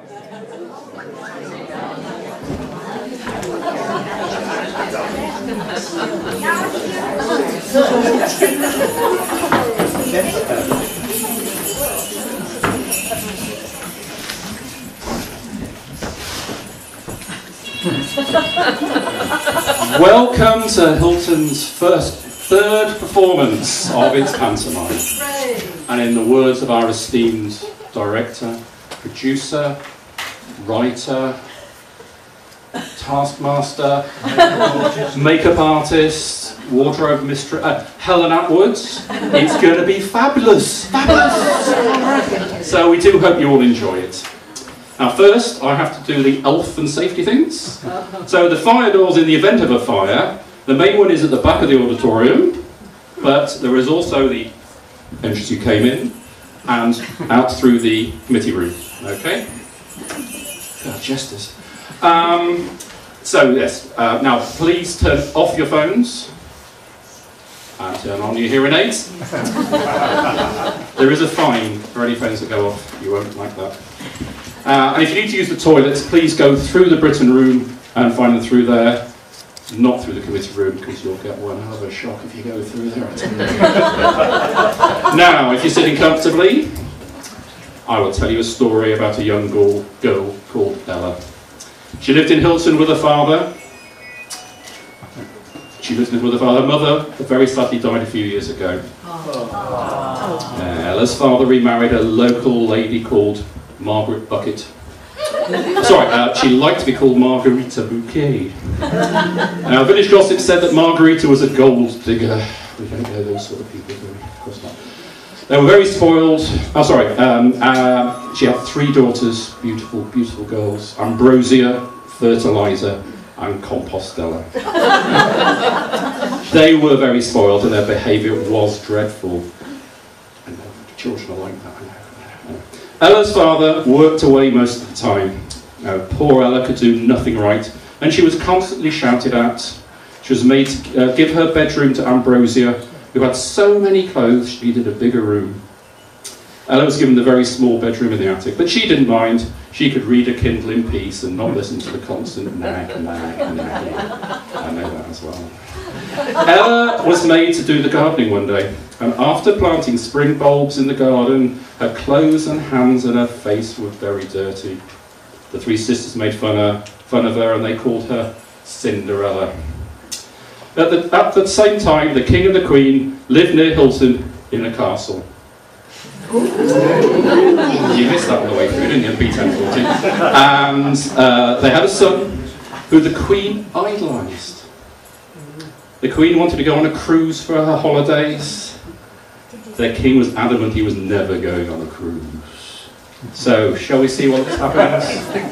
Welcome to Hilton's third performance of its pantomime. And in the words of our esteemed director, producer, writer, taskmaster, makeup artist, wardrobe mistress, Helen Atwoods, it's going to be fabulous, fabulous! So we do hope you all enjoy it. Now first, I have to do the elf and safety things. So the fire doors in the event of a fire, the main one is at the back of the auditorium, but there is also the entrance you came in, and out through the committee room, okay? God, jesters. So yes, now please turn off your phones and turn on your hearing aids. There is a fine for any phones that go off, you won't like that. And if you need to use the toilets, please go through the Britain room and find them through there, not through the committee room, because you'll get one hell of a shock if you go through there. Now, if you're sitting comfortably, I will tell you a story about a young girl called Ella. She lived in Hilton with her father. Her mother very sadly died a few years ago. Ella's father remarried a local lady called Margaret Bucket. Sorry, she liked to be called Margarita Bouquet. Now, village gossip said that Margarita was a gold digger. We don't know those sort of people, do we? Of course not. They were very spoiled. Oh, sorry. She had 3 daughters, beautiful, beautiful girls. Ambrosia, Fertilizer, and Compostela. They were very spoiled, and their behaviour was dreadful. I know, children are like that. Ella's father worked away most of the time. Poor Ella could do nothing right, and she was constantly shouted at. She was made to give her bedroom to Ambrosia, who had so many clothes she needed a bigger room. Ella was given the very small bedroom in the attic, but she didn't mind. She could read a Kindle in peace and not listen to the constant nag. I know that as well. Ella was made to do the gardening one day, and after planting spring bulbs in the garden, her clothes and hands and her face were very dirty. The 3 sisters made fun of her, and they called her Cinderella. At the same time, the king and the queen lived near Hilton in a castle. You missed that on the way through, didn't you? B1040. And they had a son who the queen idolised. The queen wanted to go on a cruise for her holidays. Their king was adamant he was never going on a cruise. So, shall we see what happens?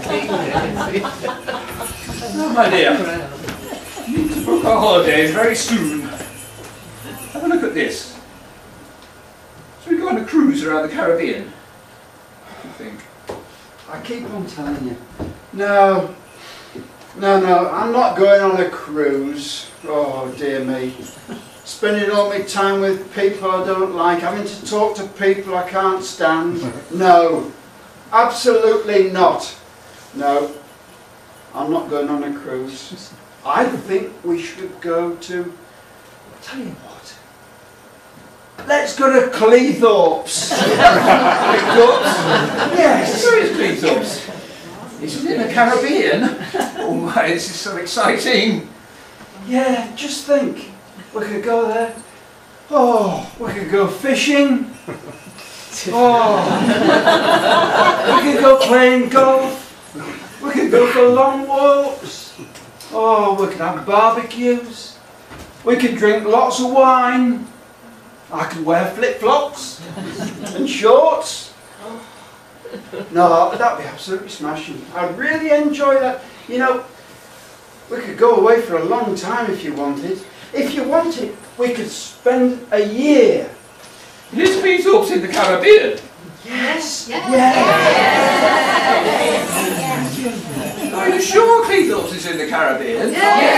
Oh, my dear, we need to book our holidays very soon. Have a look at this. So we go on a cruise around the Caribbean. What do you think? I keep on telling you. No, I'm not going on a cruise. Oh dear me. Spending all my time with people I don't like, having to talk to people I can't stand. No, absolutely not. No, I'm not going on a cruise. I think we should go to, I'll tell you what, let's go to Cleethorpes. Cleethorpes? Yes. Where is Cleethorpes? Is it in the Caribbean? Oh my, this is so exciting. Yeah, just think. We could go there. Oh, we could go fishing. Oh, we could go playing golf. We could go for long walks. Oh, we could have barbecues. We could drink lots of wine. I could wear flip-flops and shorts. No, that'd be absolutely smashing. I'd really enjoy that. You know, we could go away for a long time if you wanted. If you wanted, we could spend a year. Is Cleethorpes in the Caribbean? Yes. Yes. Yes. Are you sure Cleethorpes is in the Caribbean?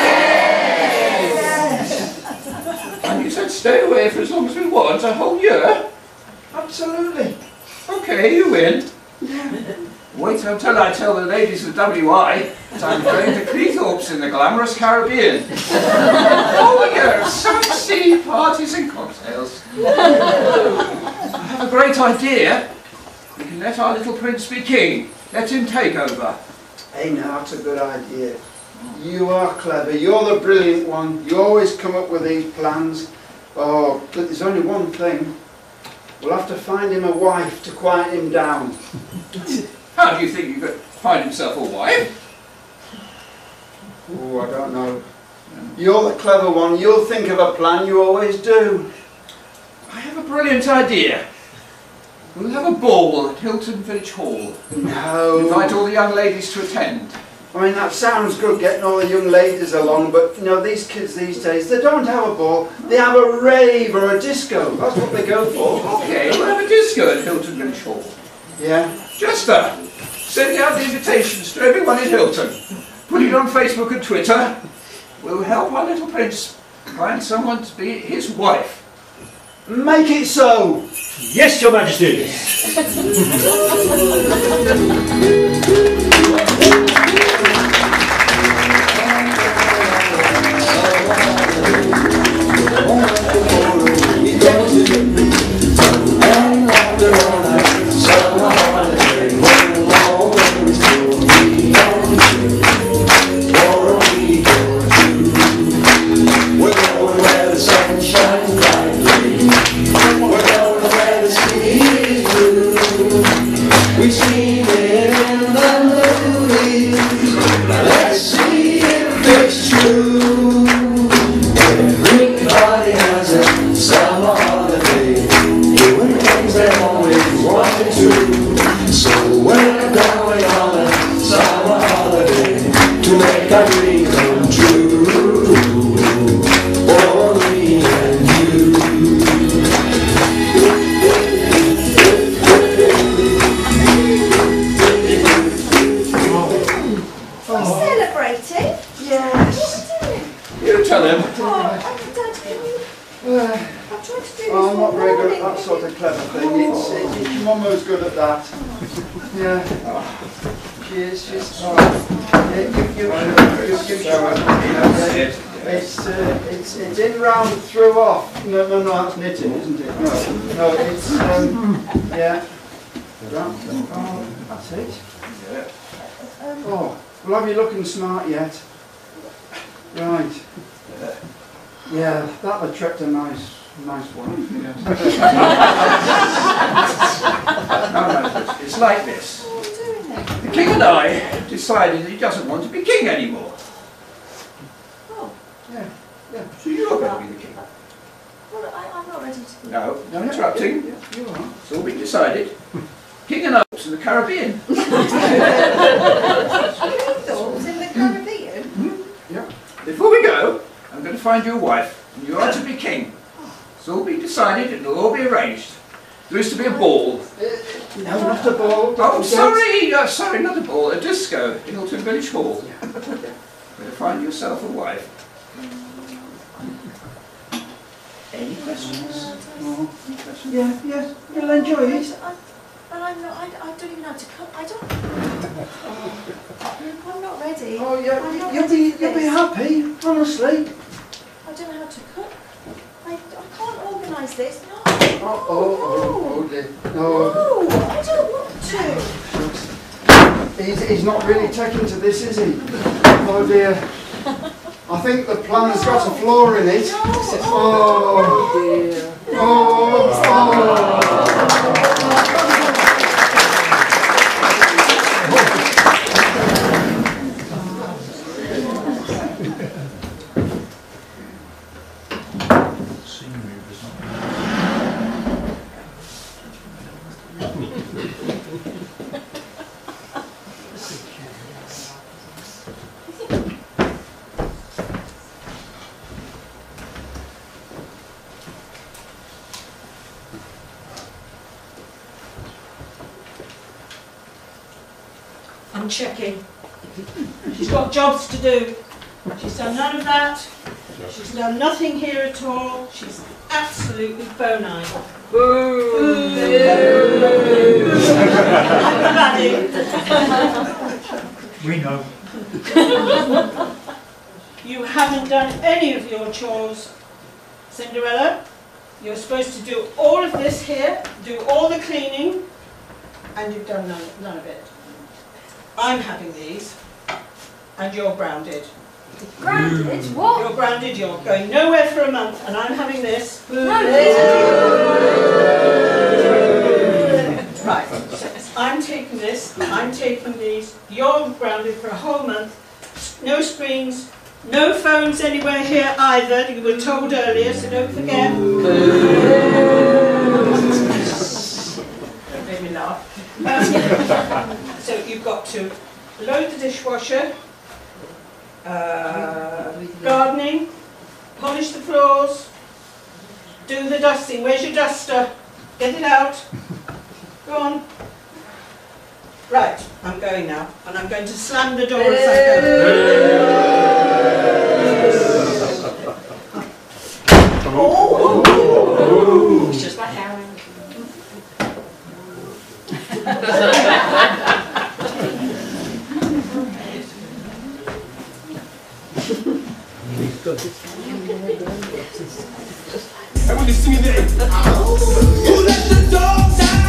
Yes. And you said stay away for as long as we want, a whole year? Absolutely. Okay, you win. Yeah. Wait until I tell the ladies of WI that I'm going to Cleethorpes in the glamorous Caribbean. Oh yes, sightsee, parties and cocktails. I have a great idea. We can let our little prince be king. Let him take over. Hey, now that's a good idea. You are clever. You're the brilliant one. You always come up with these plans. Oh, but there's only one thing. We'll have to find him a wife to quiet him down. How do you think you could find himself a wife? Oh, I don't know. You're the clever one. You'll think of a plan. You always do. I have a brilliant idea. We'll have a ball at Hilton Village Hall. No. Invite all the young ladies to attend. I mean, that sounds good, getting all the young ladies along, but, you know, these kids these days, they don't have a ball. They have a rave or a disco. That's what they go for. Okay, we'll have a disco at Hilton Village Hall. Yeah. Jester, send out the invitations to everyone in Hilton. Put it on Facebook and Twitter. We'll help our little prince find someone to be his wife. Make it so. Yes, Your Majesty. It's in round through off. No, that's knitting, isn't it? No, it's yeah. Oh, that's it. Oh, well, have you looking smart yet? Right. Yeah, that'll attract a nice one. No, it's like this. The king and I decided that he doesn't want to be king anymore. Oh. Yeah. So you're going to be the king. Well, I'm not ready to... No interrupting. Yeah, you are. It's all been decided. King and Oaks in the Caribbean. Thoughts in the Caribbean? Yeah. Before we go, I'm going to find you a wife, and you are to be king. It's all been decided, and it'll all be arranged. There is to be a ball. No, not a ball. Oh, sorry, not a ball, a disco in Hilton Village Hall. You're going to find yourself a wife. Any questions? Oh. Yeah, you'll enjoy it. But I'm not, I don't even know how to cook. I'm not ready. Oh, yeah, you'll be happy, honestly. I don't know how to cook. I can't organise this. No. Oh, dear. No, No. I don't want to. He's not really taking to this, is he? Oh, dear. I think the plan's got a flaw in it. No. Oh, dear. Oh. I'm checking. She's got jobs to do. She's done none of that. She's done nothing here at all. She's absolutely absolutely bone-eye. We know. You haven't done any of your chores, Cinderella. You're supposed to do all of this here, do all the cleaning, and you've done none of it. I'm having these, and you're grounded. Grounded? What? You're grounded, you're going nowhere for a month, and I'm having this. Right, so I'm taking this, I'm taking these, you're grounded for a whole month, no screens, no phones anywhere here either, you were told earlier, so don't forget. Don't make me laugh. So you've got to load the dishwasher, gardening, polish the floors, do the dusting. Where's your duster? Get it out. Go on. Right, I'm going now, and I'm going to slam the door as I go. Oh! It's just like Aaron. Everybody sing it in. Who let the dogs out?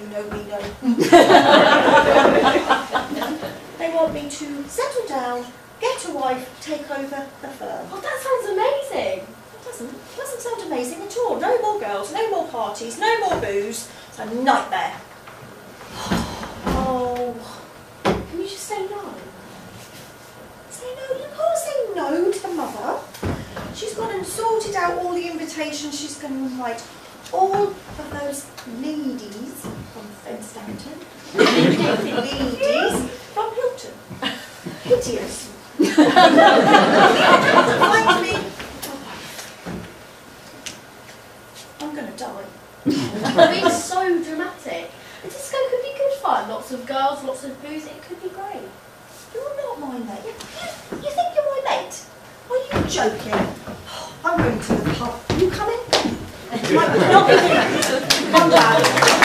They want me to settle down get a wife, take over the firm. Oh, that sounds amazing. It doesn't sound amazing at all. No more girls, no more parties, no more booze. It's a nightmare. Oh, can you just say no? Say no, you can't say no to the mother. She's gone and sorted out all the invitations. She's going to invite all of those ladies from Fenstanton. Ladies from Hilton. Hideous. Find me. I'm going to die. That being so dramatic. A disco could be good fun. Lots of girls, lots of booze. It could be great. You're not my mate. You think you're my mate? Are you joking? I'm going to the pub. Are you coming? Not with you. Come down.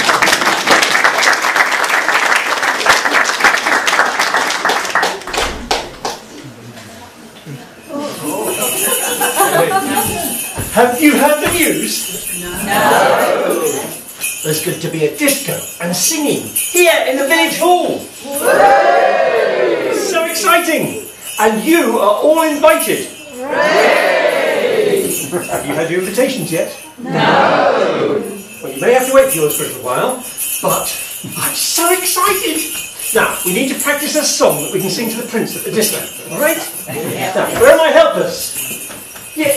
Have you heard the news? No. There's going to be a disco and singing here in the village hall. Hooray! So exciting! And you are all invited. Hooray! Have you had your invitations yet? No. Well, you may have to wait for yours for a little while, but I'm so excited. Now, we need to practice a song that we can sing to the prince at the disco, all right? Now, where are my helpers? Yeah.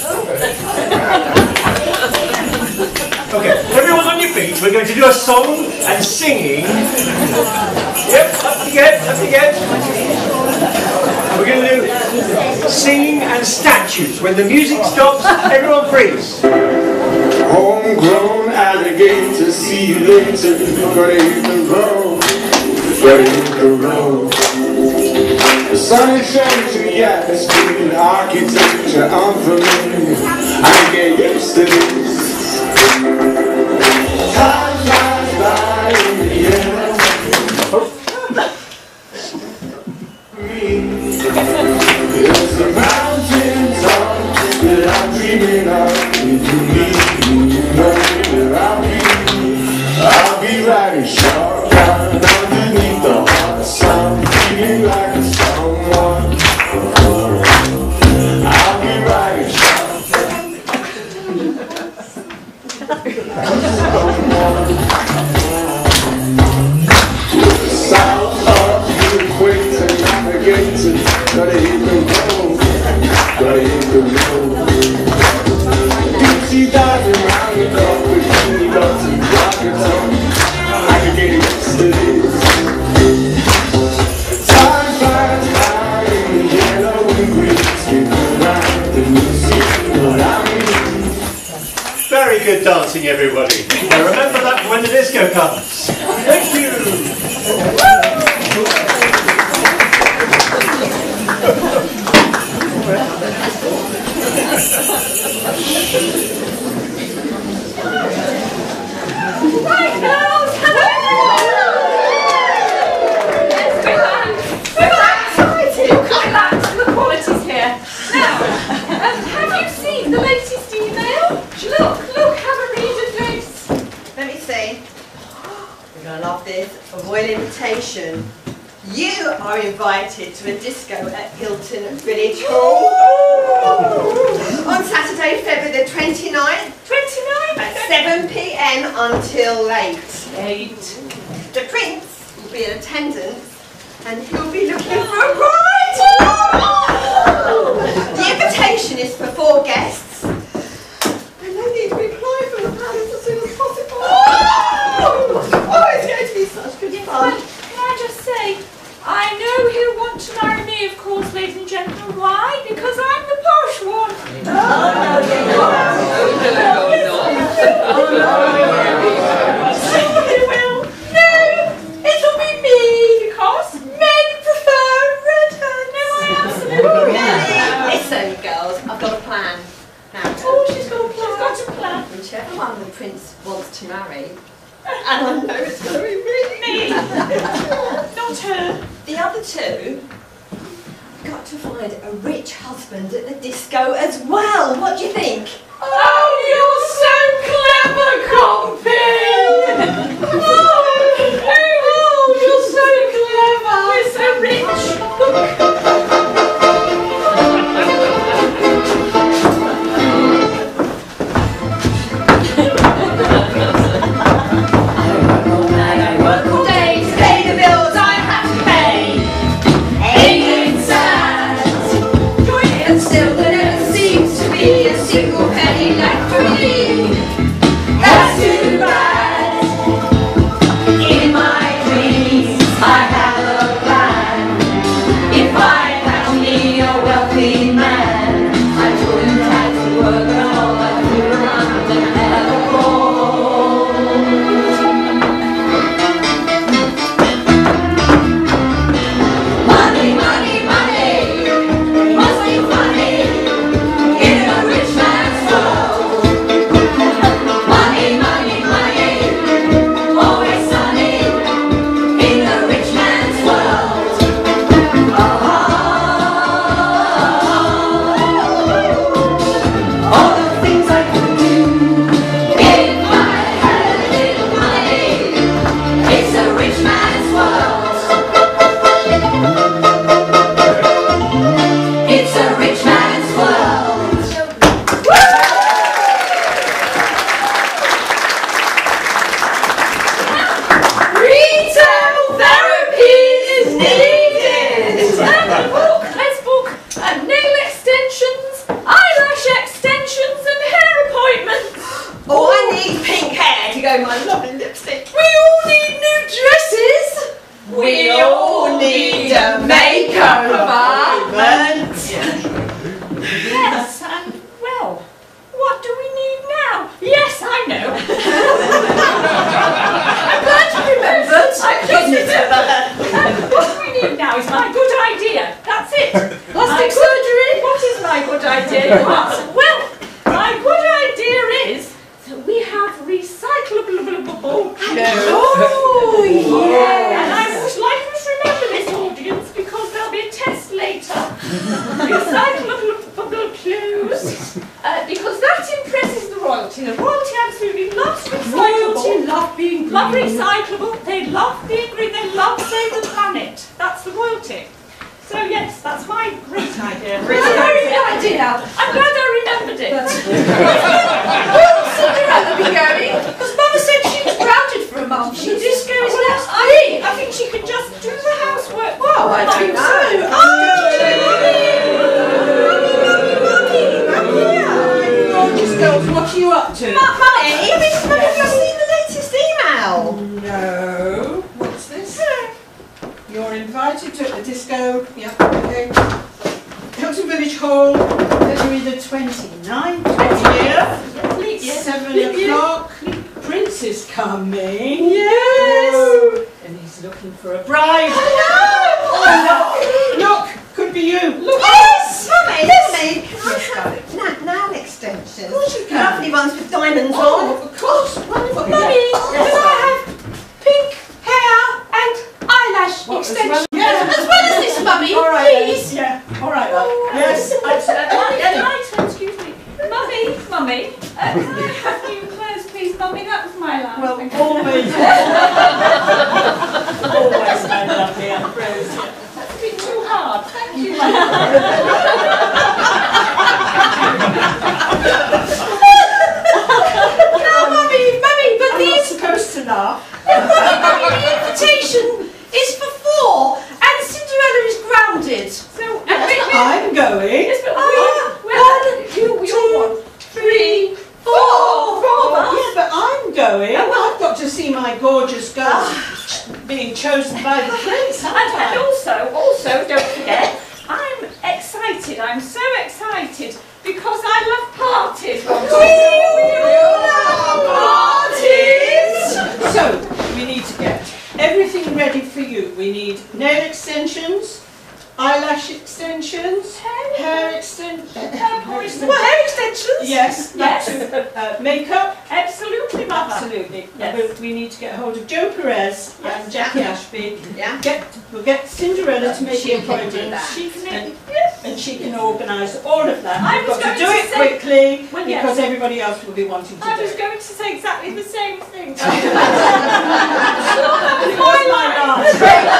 Okay, everyone on your feet. We're going to do a song and singing. Yep, up again, up again. And we're going to do singing and statues. When the music stops, everyone freeze. Homegrown alligator, see you later. Gotta hit the road, gotta hit the road. The sun is shining to the atmosphere, architecture unfamiliar. I get used to this. Time flies by in the air. It's the mountain top that I'm dreaming of. If you need me, you know that I'll be riding shotgun underneath the hot sun, feeling like someone. I'll be riding shotgun. South of the equator, navigator, gotta hit the road, gotta hit the road. She diving around the clock with bikini dots and rockets on. I can get used to this. Time flies by in the yellow and green, skipping around and you see what I mean. Very good dancing, everybody. Now remember that when the disco comes. Thank you. Right, girls, hello! Let's go back. We're back. The quality's here. Now, have you seen the latest email? Look, have a read of this. Let me see. You're going to love this. A royal invitation. You are invited to a disco at Hilton Village Hall on Saturday, February the 29th. 29th? At 7 p.m. until late. The prince will be in attendance and he'll be looking for a bride. The invitation is for 4 guests and they need to reply from the palace as soon as possible. Oh, it's going to be such good fun. Can I just say, I know he'll want to marry me, of course, ladies and gentlemen. Why? Because I'm the posh one. It'll be me, because men prefer red hair. No, I absolutely. Listen, girls, I've got a plan. Now, She's got a plan. She's got a plan. whichever one the prince wants to marry, and I know it's going to be me. Not her. The other 2 got to find a rich husband at the disco as well. What do you think? Oh, you're so clever, Compy! Oh, you're so clever! We're so rich! Still there never seems to be a single penny left for me. That's too bad. In my dreams I have a plan. If I had only a wealthy man, I wouldn't have to work at all. I could run the hell. Money, money, money must be funny in a rich man's world. Money, money, money, always sunny in a rich man's world. All the things I could do if I had a little money. It's a rich man's world. It's a rich man's world. Retail therapy is needed. Let's book nail extensions, eyelash extensions, and hair appointments. Oh, I need pink hair to go with my lovely lipstick. We all need new dresses. We all need a makeover. Yes, and well, what do we need now? Yes, I know. I'm glad you remembered. I've just remembered. What we need now is my good idea. That's it. Plastic surgery? What is my good idea? Well, my good idea is that we have recyclable. Oh, Yeah, and I would like you to remember this, audience, because there'll be a test later. Recyclable clothes, because that impresses the royalty. The royalty absolutely loves recyclable. Royalty love being green. Love recyclable. They love being green. They love save the planet. That's the royalty. So yes, that's my great idea. Very good idea. I'm glad I remembered it. Will Cinderella be going? Because Mother said she was grounded for a month. The disco is next week. I think she could just do the housework. Well, I don't know. Gorgeous girls, what are you up to? Mummy, have you seen the latest email? No. What's this? You're invited to the disco. Yep, okay. Hilton Village Hall, February the 29th. Yes. 7 o'clock. Prince is coming. Yes. And he's looking for a bride. Oh, Look, could be you. Look. yes, Mummy. Can I have nail extensions? Of course you can. Lovely ones with diamonds on. Of course. Mummy, Can I have pink hair and eyelash extensions? Yes. as well as this, Mummy, All right. please. Yeah. All right. Yes. Excuse me. Mummy, can I have new clothes, please, Mummy? That was my line. Well, Thank you. always. Always my lovely Ambrosia. That's a bit too hard. Thank you. No, Mummy, but I'm not supposed to laugh. Mummy, the invitation is for 4, and Cinderella is grounded. So, I'm going. yes, but One, 2, 3, 4. Yeah, but I'm going. I've got to see my gorgeous girl being chosen by the prince. and also, don't forget, I'm excited. I'm so excited because I love parties. Parties! So, we need to get everything ready for you. We need nail extensions, eyelash extensions, hair extensions. Hair extensions? Yes, Yes. makeup. Absolutely, Mother. Absolutely. Yes. We need to get hold of Joe Perez and Jackie Ashby. Yeah. We'll get Cinderella to make She the can do appointments. that. She can And- yes. And she can organise all of that. I We've was got to going do to it say- quickly Well, yes. because everybody else will be wanting to I do was it. going to say exactly the same thing. That was my last.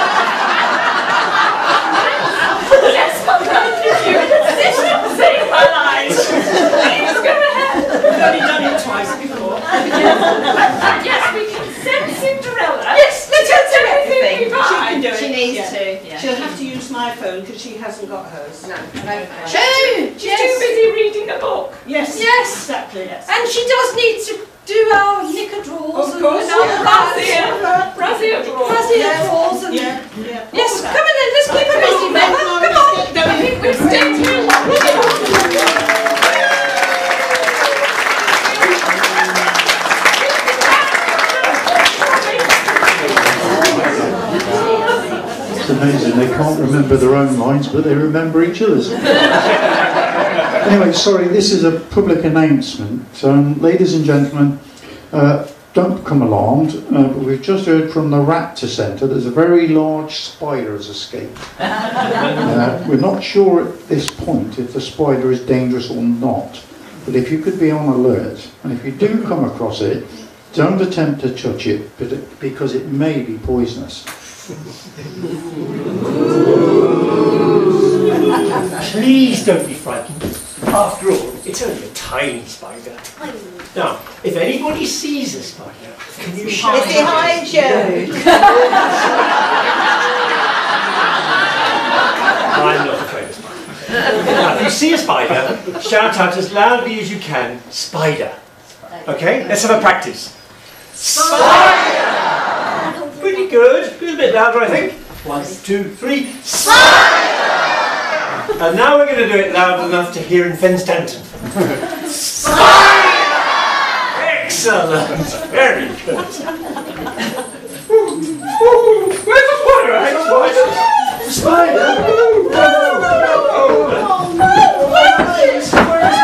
Yes, Mother. You insist on saying my lines. Please go ahead. We've only done it twice before. Yes, we can send Cinderella. Yes, let's do everything. She can do it. She needs Yeah. to. She'll have to use my phone because she hasn't got hers. No. do. She's too busy reading a book. Yes. Yes. Exactly, yes. And she does need to do our knicker drawers Of course, and our yeah. brassiere drawers and Yeah. yes, come on then, let's keep her busy, Mother. Come on. We'll stay till It's amazing, they can't remember their own lines, but they remember each other's. Anyway, sorry, this is a public announcement. Ladies and gentlemen, don't become alarmed, but we've just heard from the Raptor Centre there's a very large spider has escaped. We're not sure at this point if the spider is dangerous or not, but if you could be on alert, and if you do come across it, don't attempt to touch it, because it may be poisonous. Please don't be frightened. After all, it's only a tiny spider. Now, if anybody sees a spider, can you shout? It's behind you. I'm not afraid of spiders. Now, if you see a spider, shout out as loudly as you can, spider. Okay, let's have a practice. Spider! Pretty good. A little bit louder, I think. 1, 2, 3. Spider! And now we're going to do it loud enough to hear in Fenstanton. Spider! Excellent. Very good. Where's the spider? Spider? Where is it?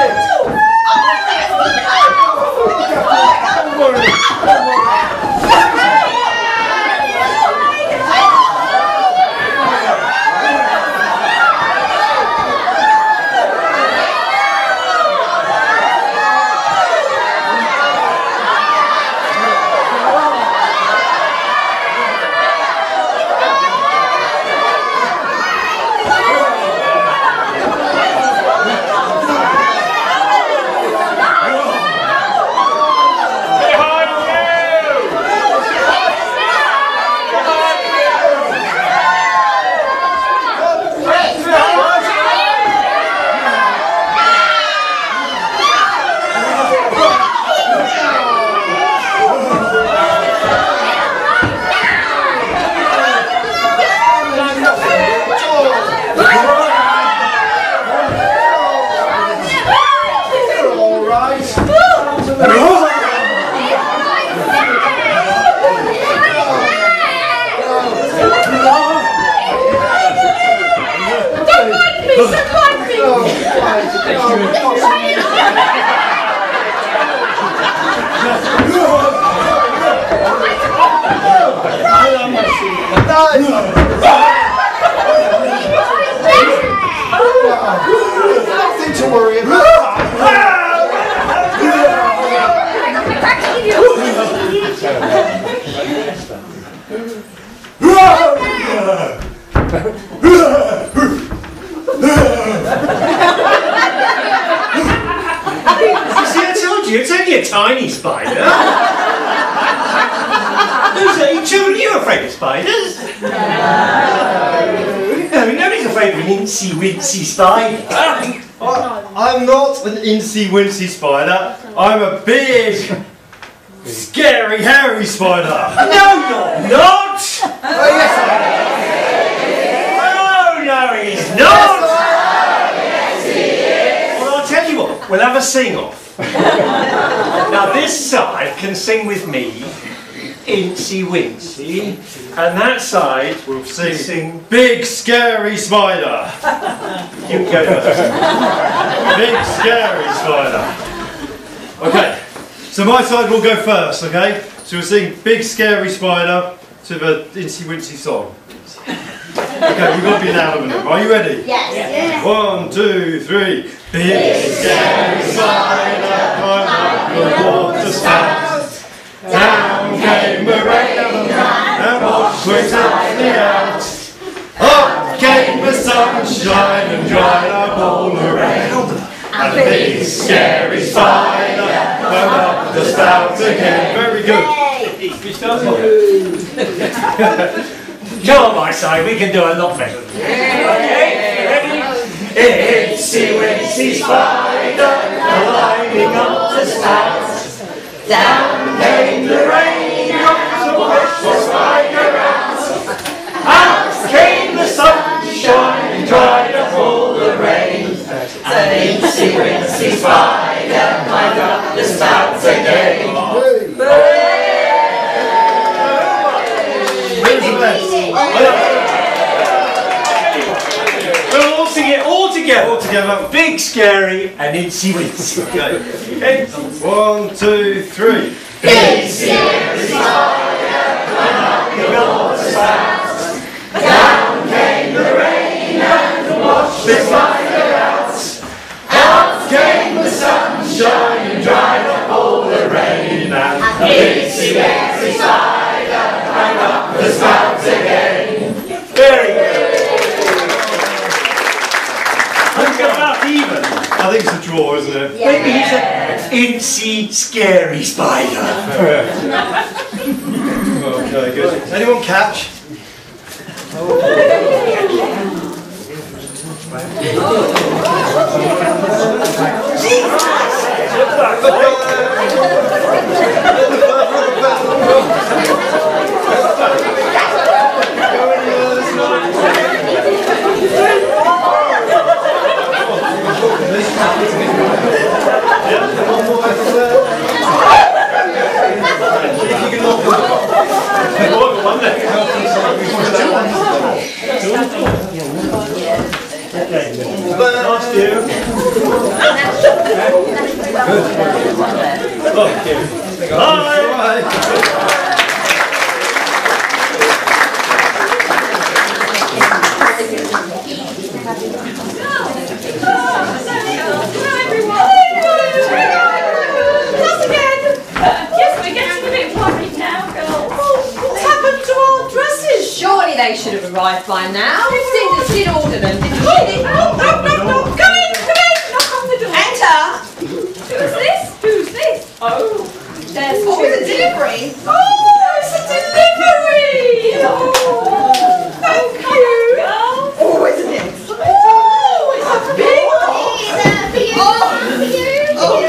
Nothing to worry about. See, I told you, it's only a tiny spider. Who's you afraid of spiders? No, nobody's afraid of an incy-wincy spider. I'm not an incy-wincy spider. I'm a big, scary, hairy spider. No, you're not! Oh, yes, I am. Oh, no, he's not! Yes, he is! Well, I'll tell you what, we'll have a sing-off. Now, this side can sing with me, incy-wincy, and that side will sing big, scary spider. You can go first. Big, scary spider. Okay, so my side will go first, okay? So we'll sing Big Scary Spider to the incy-wincy song. Okay, we've got to be loud with them. Are you ready? Yes. Yes. 1, 2, 3. Big scary spider climbed up the water spout. Down came the rain and washed quickly out. Up came the sunshine and dried up all the rain. And the big scary spider went up the spout again. Very good. Come on, my side, we can do a lot better than that. Okay, ready? It's Wincy spider, climbing up the spout. Down came the rain, up to wash the spider out. Out came the sunshine and dried up all the rain. The Incy Wincy spider climbed up the spout again. We'll all sing it all together. Big, scary, and Incy Wincy. Okay. 1, 2, 3. Big scary spider climbing up the spout. Down came the rain and washed the spider out. Out came the sunshine and dried up all the rain. And the big scary spider climbed up the spout again. Very good. About even. I think it's a draw, isn't it? Yeah. Maybe he's an Incy scary spider. Okay, good. Anyone catch? Last year. Surely they should have arrived by now. Cinders did order them, didn't she? Come in, knock on the door. Enter! Who's this? Who's this? Oh, there's Oh, it's a delivery. Oh, it's a delivery! Oh, thank you. Girl. Oh, isn't it? Oh, it's a big For you. For you. Oh.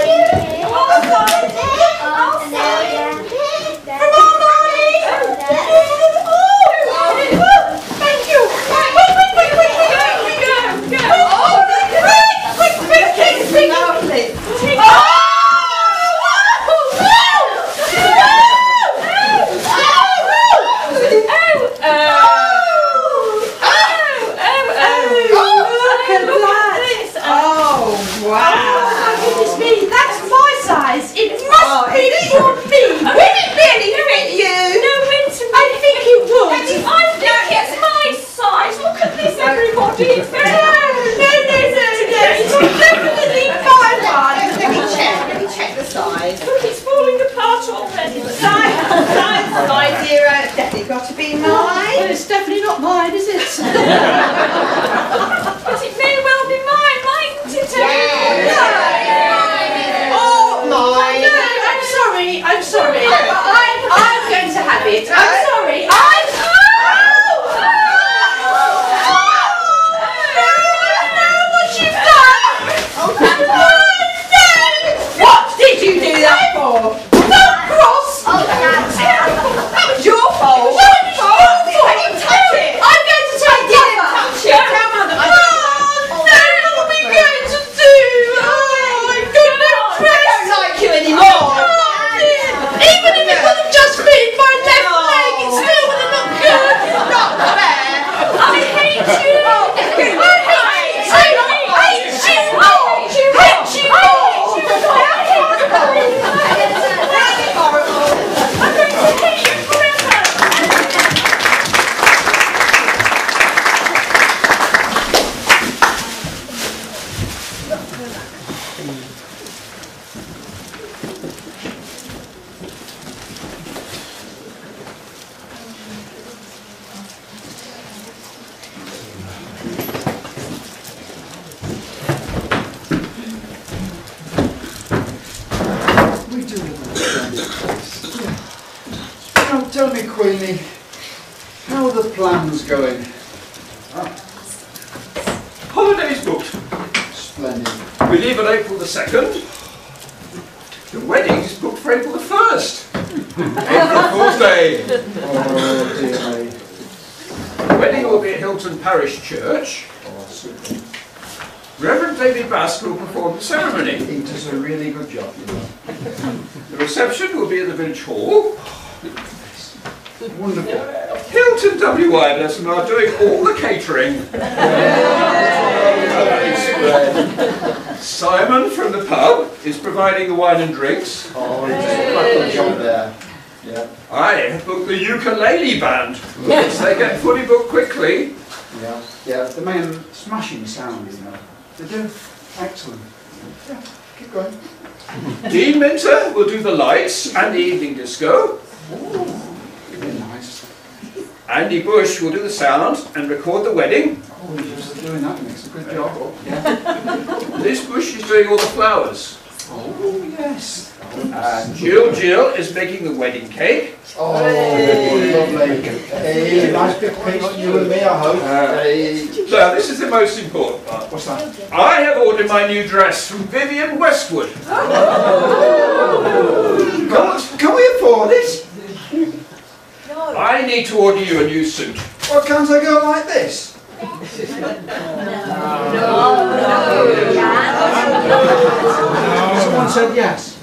Got to be mine. Well, it's definitely not mine, is it? But it may well be mine, mightn't it? Oh, mine. No, I'm sorry. I'm going to have it. I'm sorry. What did you do that for? Not cross. That was your fault. Can you touch it? I'm going to take it. Touch it. Tell Mother. No, what are we going to do? Oh, I've got no dress. I don't like you anymore. Even if it would have just been my left leg, it still would have looked good. Not fair. I hate you. Now tell me, Queenie, how are the plans going? Holidays booked. Splendid. We leave on April the 2nd. The wedding is booked for April the 1st. April Fool's Day. Oh dear me. The wedding will be at Hilton Parish Church. Oh, super. Reverend David Bask will perform the ceremony. He does a really good job, you know. The reception will be at the village hall. Wonderful. Hilton WIS are doing all the catering. Simon from the pub is providing the wine and drinks. Oh, he does a cracking job there. Yeah. I have booked the ukulele band. Yes, they get fully booked quickly. Yeah. Yeah. The man smashing sound, you know. They do. Excellent. Yeah. Keep going. Dean Minter will do the lights and the evening disco. Ooh. Very nice. Andy Bush will do the sound and record the wedding. Oh, he's just doing that. He makes a good job. Yeah. Liz Bush is doing all the flowers. Oh, yes. And Jill is making the wedding cake. Oh, lovely. Hey, nice big piece on you and me, I hope. Hey. So this is the most important part. What's that? I have ordered my new dress from Vivian Westwood. Can we afford it? No. I need to order you a new suit. Well, can't I go like this? Someone said yes.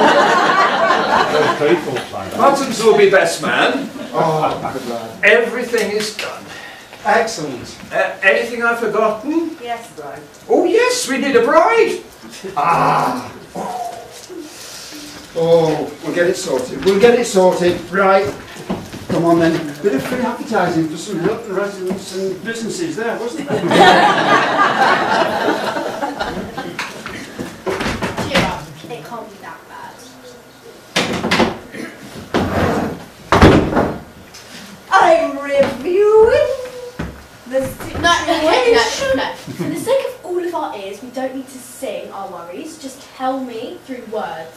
Buttons will be best man. Oh, good lad. Everything is done. Excellent. Anything I've forgotten? Yes. Right. Oh yes, we need a bride. Ah. Oh, we'll get it sorted. We'll get it sorted. Right. Come on then. Bit of free advertising for some Hilton residents and businesses there, wasn't there? It can't be that bad. I'm reviewing the situation. No. For the sake of all of our ears, we don't need to sing our worries. Just tell me through words.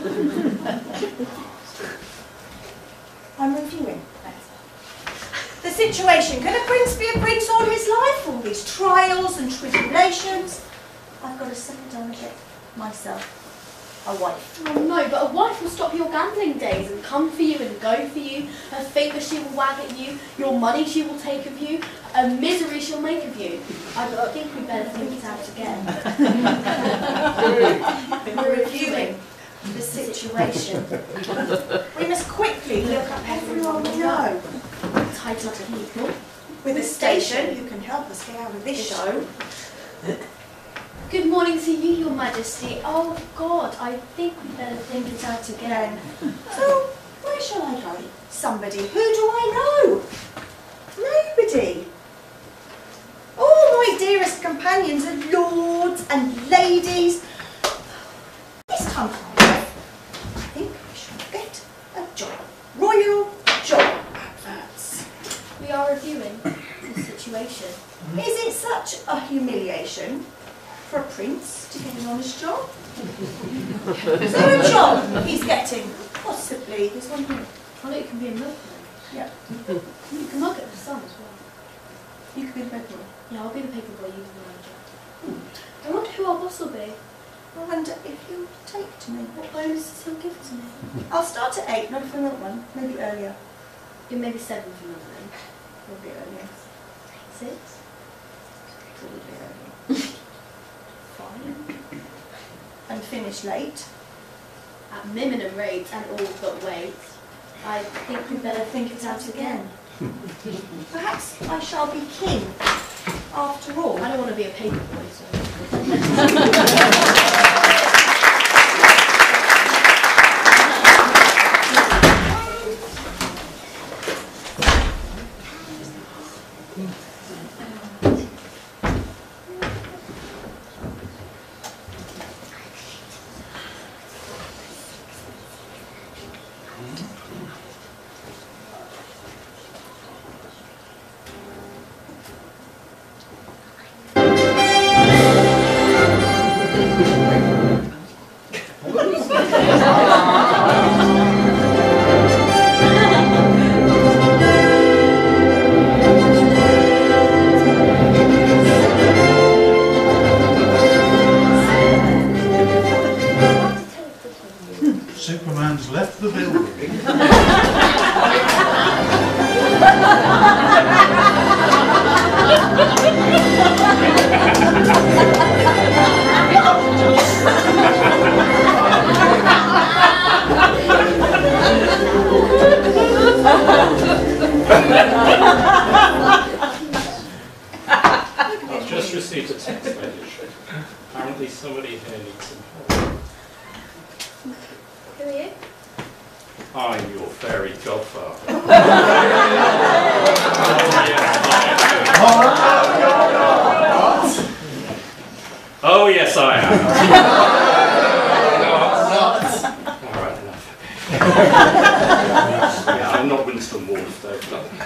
I'm reviewing. The situation. Can a prince be a prince all his life? All these trials and tribulations. I've got to settle down a bit myself. A wife. Oh no, but a wife will stop your gambling days and come for you and go for you. Her finger she will wag at you. Your money she will take of you. A misery she'll make of you. I think we better think it out again. We're reviewing the situation. We must quickly look up everyone we know. Title people. With a station who can help us get out of this show. Good morning to you, Your Majesty. Oh God, I think we better think it out again. So, where shall I go? Somebody. Who do I know? Nobody. All my dearest companions are lords and ladies. This time, I think I shall get a job. Royal job adverts. We are reviewing the situation. Is it such a humiliation for a prince to get an honest job? Is there a job he's getting? Possibly. There's one here. Well, it can be a milkman. Yeah. You can look at the sun as well. You could be the paper boy. Yeah, I'll be the paper boy, you the manager. I wonder who our boss will be. I wonder if he'll take to me. What bonuses he'll give to me. I'll start at 8, not for another one. Maybe earlier. Yeah, maybe 7 for milkman. Maybe earlier. 6? Probably earlier. 5? And finish late. At minimum rate and all but wait. I think we better think it out again. Perhaps I shall be king, after all. I don't want to be a paper boy, so... the building. I've just received a text message. Apparently somebody here needs some help. Who are you? I'm your fairy godfather. Oh yes, I am. Alright, enough. Yeah, I'm not Winston Wolfe, though.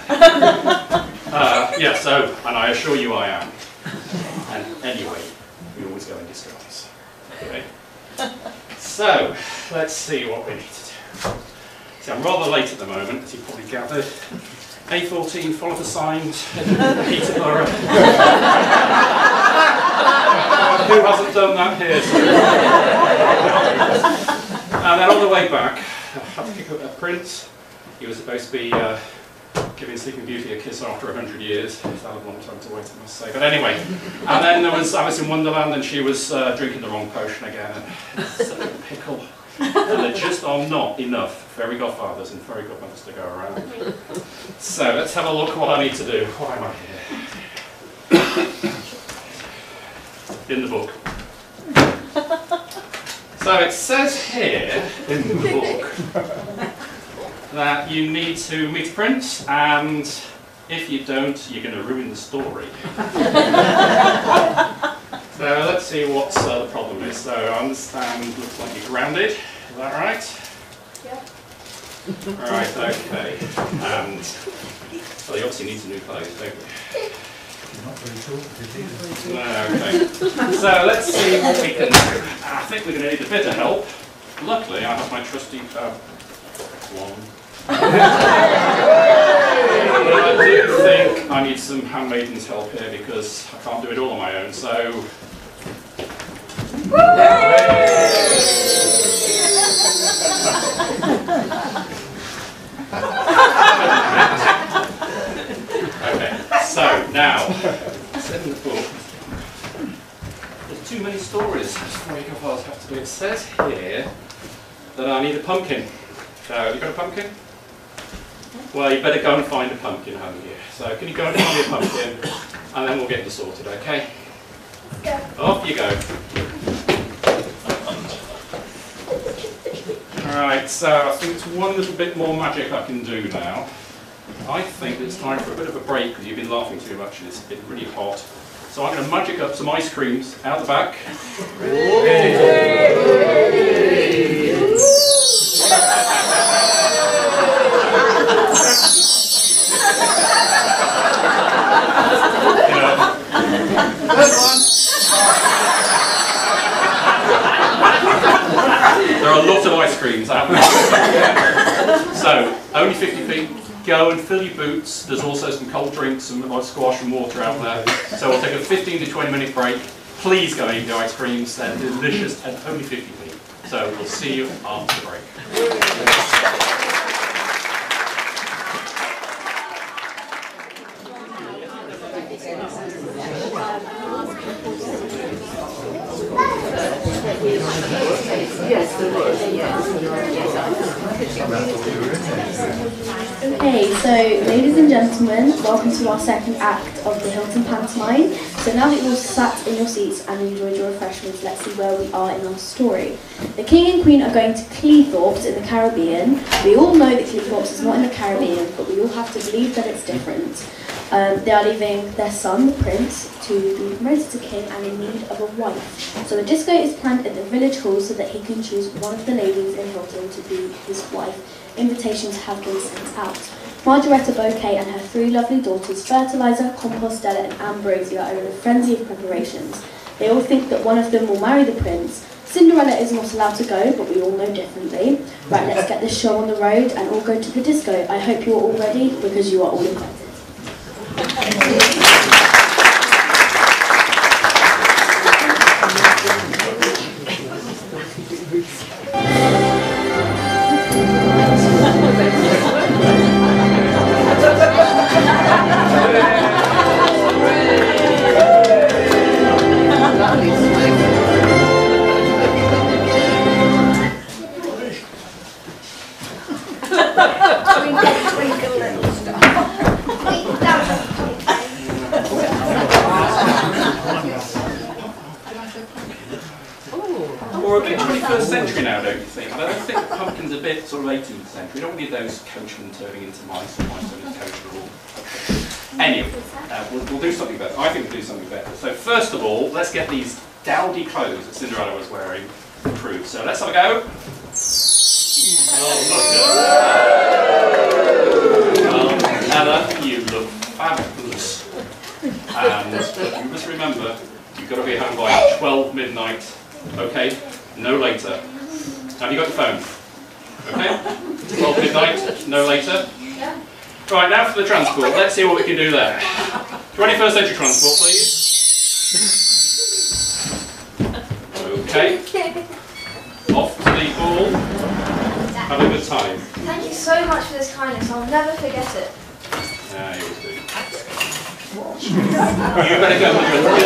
Yeah, so, and I assure you I am. And anyway, we always go in disguise. Okay? So, let's see what we need to do. See, I'm rather late at the moment, as you probably gathered. A14, follow the signs, Peterborough. Who hasn't done that here? And then on the way back, I had to pick up a prince. He was supposed to be giving Sleeping Beauty a kiss after 100 years. That was a long time to wait, I must say. But anyway, and then there was Alice in Wonderland, and she was drinking the wrong potion again. And it's such a pickle. And there just are not enough fairy godfathers and fairy godmothers to go around. So let's have a look what I need to do. Why am I here? In the book. So it says here in the book that you need to meet a prince, and if you don't, you're going to ruin the story. So let's see what the problem is. So I understand, looks like you're grounded. Is that right? Yeah. Right, okay. And, well, you obviously need some new clothes, don't you? Not very short, is it? No, okay. So let's see what we can do. I think we're going to need a bit of help. Luckily, I have my trusty wand. But I do think I need some handmaiden's help here because I can't do it all on my own, so... Okay, so now, said in the book, there's too many stories before you have to do. It says here that I need a pumpkin. So, have you got a pumpkin? Well, you better go and find a pumpkin, haven't you? So, can you go and find me a pumpkin, and then we'll get you sorted, okay? Yeah. Off you go. Alright, so I think it's one little bit more magic I can do now. I think it's time for a bit of a break because you've been laughing too much and it's been really hot. So I'm going to magic up some ice creams out the back. There are lots of ice creams out there. So, only 50p. Go and fill your boots. There's also some cold drinks, some like squash and water out there. So we'll take a 15 to 20 minute break. Please go and eat the ice creams. They're delicious and only 50p. So we'll see you after the break. Okay, so ladies and gentlemen, welcome to our second act of the Hilton Pantomime. So now that you've all sat in your seats and enjoyed your refreshments, let's see where we are in our story. The King and Queen are going to Cleethorpes in the Caribbean. We all know that Cleethorpes is not in the Caribbean, but we all have to believe that it's different. They are leaving their son, the Prince, to be promoted to king and in need of a wife. So a disco is planned at the village hall so that he can choose one of the ladies in Hilton to be his wife. Invitations have been sent out. Margaretta Bouquet and her three lovely daughters, Fertilizer, Compostella and Ambrosia, are in a frenzy of preparations. They all think that one of them will marry the prince. Cinderella is not allowed to go, but we all know differently. Right, let's get this show on the road and all go to the disco. I hope you're all ready because you are all invited. Or a bit 21st century now, don't you think? I don't think the pumpkin's a bit sort of 18th century. We don't need those coachmen turning into mice or mice turning into coachmen. Anyway, we'll do something better. I think we'll do something better. So first of all, let's get these dowdy clothes that Cinderella was wearing approved. So let's have a go. Well, Ella, you look fabulous. And you must remember, you've got to be home by 12 midnight. Okay? No later. Have you got your phone? Okay? 12 midnight, no later. Yeah. Right, now for the transport. Let's see what we can do there. 21st century transport, please. Okay. Off to the ball. Have a good time. Thank you so much for this kindness. I'll never forget it. Yeah, you will do. You better go with your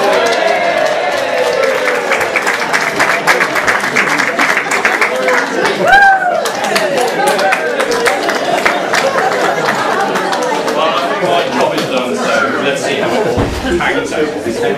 Well, I think my job is done, so let's see how it all hangs out.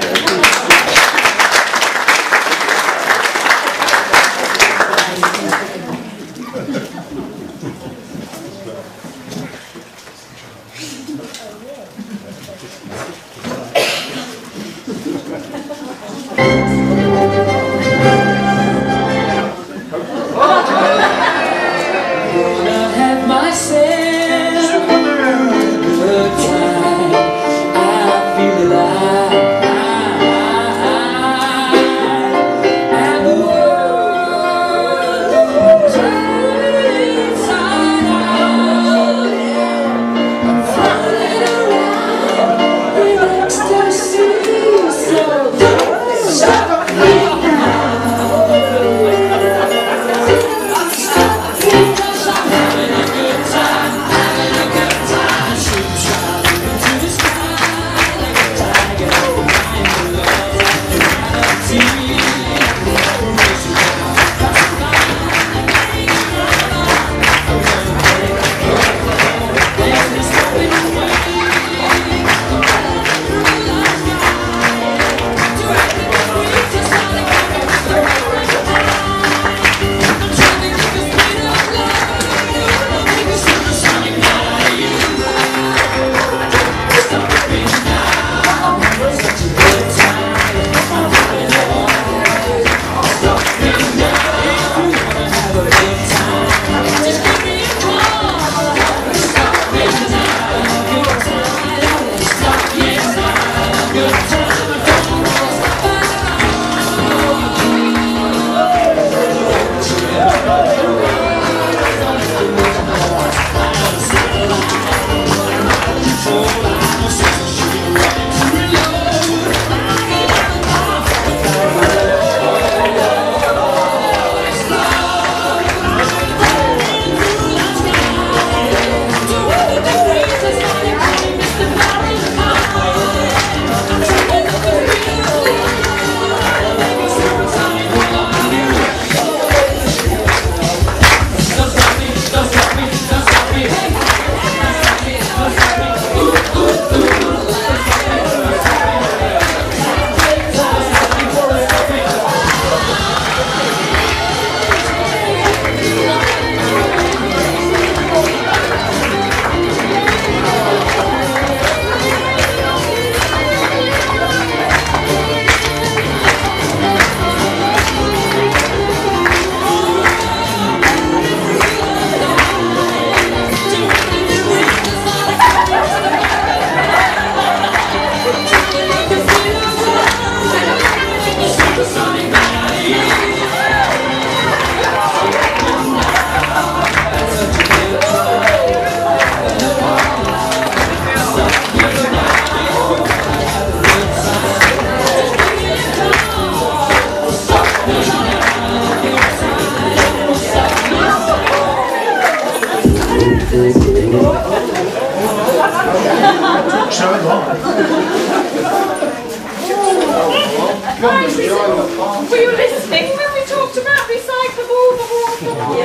Were you listening when we talked about recyclable water?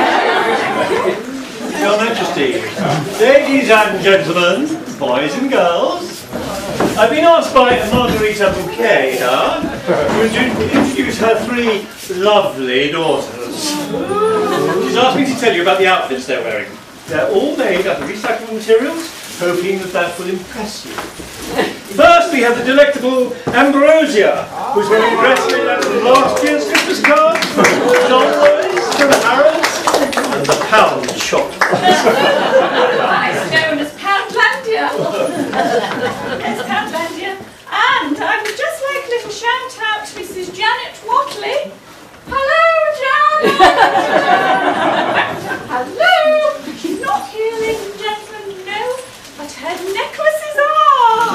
Yeah. Your Majesty, ladies and gentlemen, boys and girls, I've been asked by Margarita Bouquet here to introduce her 3 lovely daughters. She's asked me to tell you about the outfits they're wearing. They're all made out of recyclable materials, hoping that will impress you. First, we have the delectable Ambrosia, who's wearing a dress made out of last year's Christmas cards, John Lewis from Harrods, and the Pound Shop. It's known as Poundlandia. Yes, Poundlandia. And I would just like a little shout out to Mrs. Janet Watley. Hello, Janet! Hello! She's not here, ladies and gentlemen, no, but her necklaces are!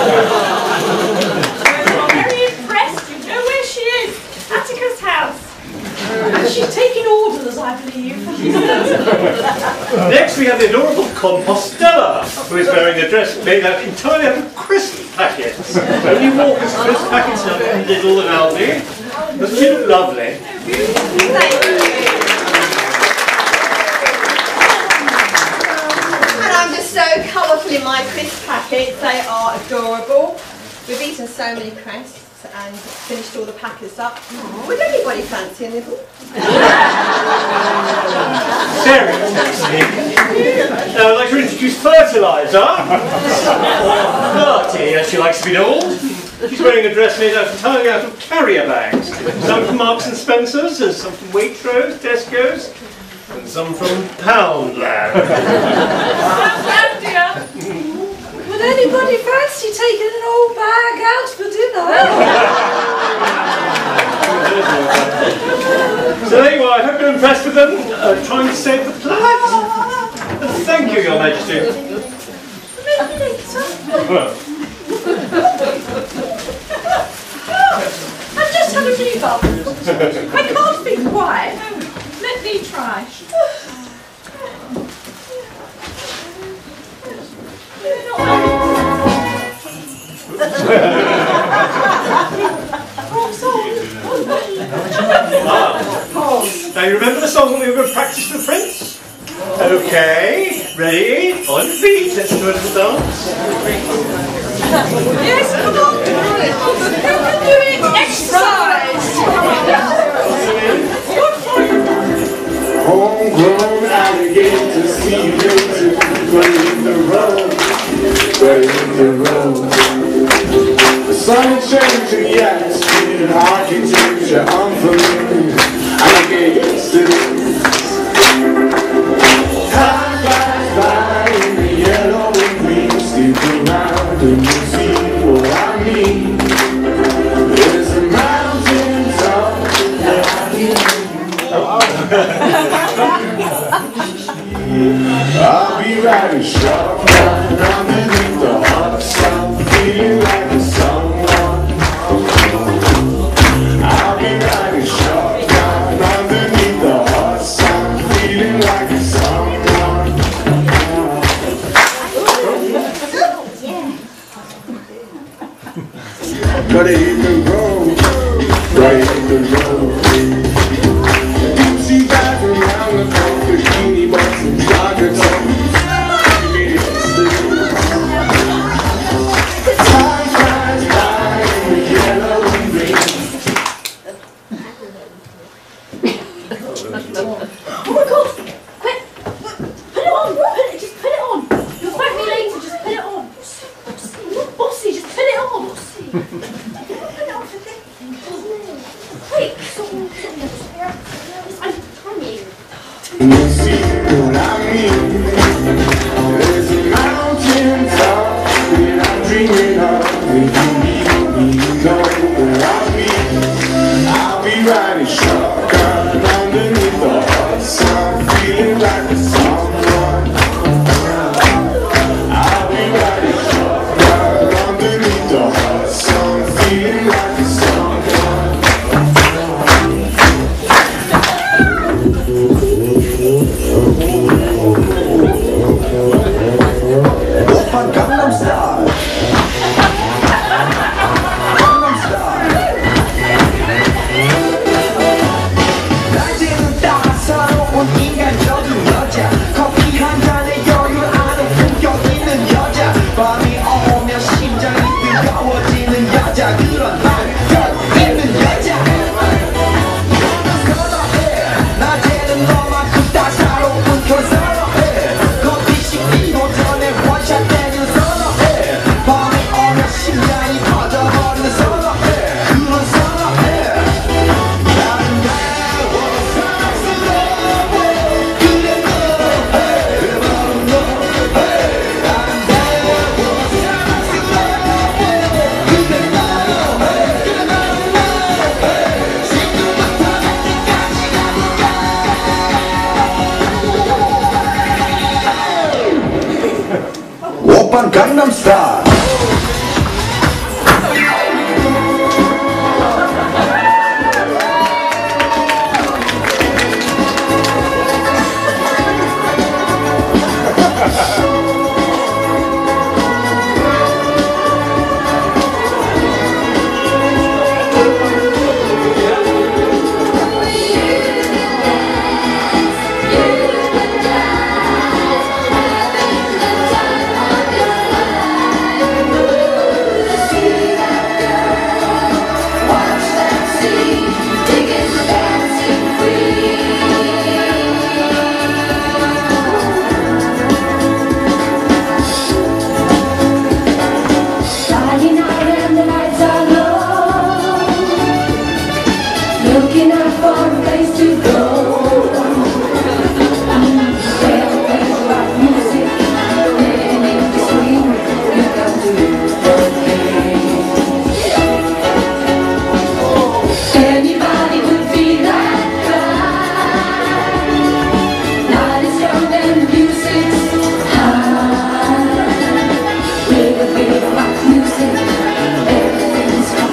I'm very impressed. You know where she is. Attica's house. And she's taking orders, I believe. Next, we have the adorable Compostela, who is wearing a dress made out entirely out of crisp packets. Only Walker's crisp packets are Lidl and Aldi. Doesn't she look lovely? Thank you. And I'm just so colourful in my crisp packets. They are adorable. We've eaten so many crisps and finished all the packets up. Would anybody fancy a nibble? Very tasty. Now I'd like to introduce Fertilizer, or Bertie as she likes to be called. She's wearing a dress made entirely out of carrier bags. Some from Marks and Spencer's, and some from Waitrose, Tesco's, and some from Poundland. Poundlandia. Would anybody fancy taking an old bag out for dinner? So there you are, I hope you're impressed with them, trying to save the planet. Thank you, Your Majesty. I've just had a rhubarb. I can't think why. Let me try. Now you remember the song that we were going to practice for Prince? Okay, ready, on your feet, let's do a little dance. Yes, come on. Who can do it? Exercise. Homegrown alligator, sea rooted, right in the road, right in the road. The sun is changing the atmosphere, architecture unfamiliar, alligators to time flies by in the yellow and green, stick around and you see what I mean. There's a mountain top that I can I'll be riding shotgun underneath the hot sun, feeling like a someone. I'll be riding shotgun underneath the hot sun, feeling like a someone. Gotta hit the road, right hit the road. She died around the block, bikini bottoms and jogger toes. She made it still. Time flies by in the yellow and green. Oh my god! Quick! Put it on! Just put it on! You'll thank me later, just put it on! You're not bossy, just put it on! Quick! I'm trying. You see what I mean? There's a mountain top that I'm dreaming of. If you need me, you know what I mean. I'll be riding shotgun underneath the hot sun, feeling like a someone. I'll be riding shotgun underneath the hot sun, feeling like a someone. Gangnam Style. Gangnam Style. looking out for a place to go. Music, and if you scream, you got to obey. Anybody could feel that cry. Night is young and music's high. With a bit of rock music, everything's fine.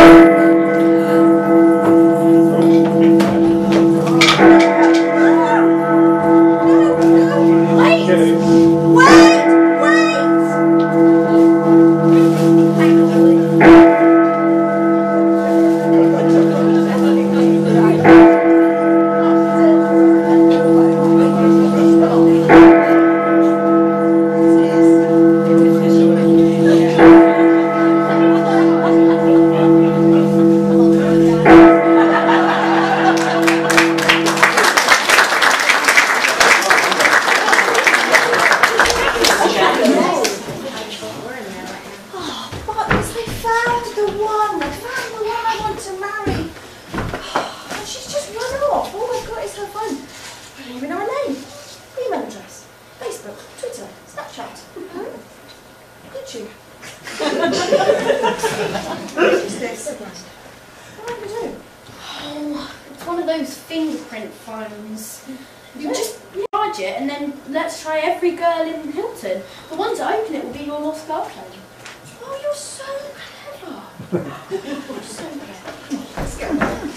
You just charge it and then let's try every girl in Hilton. The ones that open it will be your lost girlfriend. Oh, you're so clever. You're so clever. Let's go.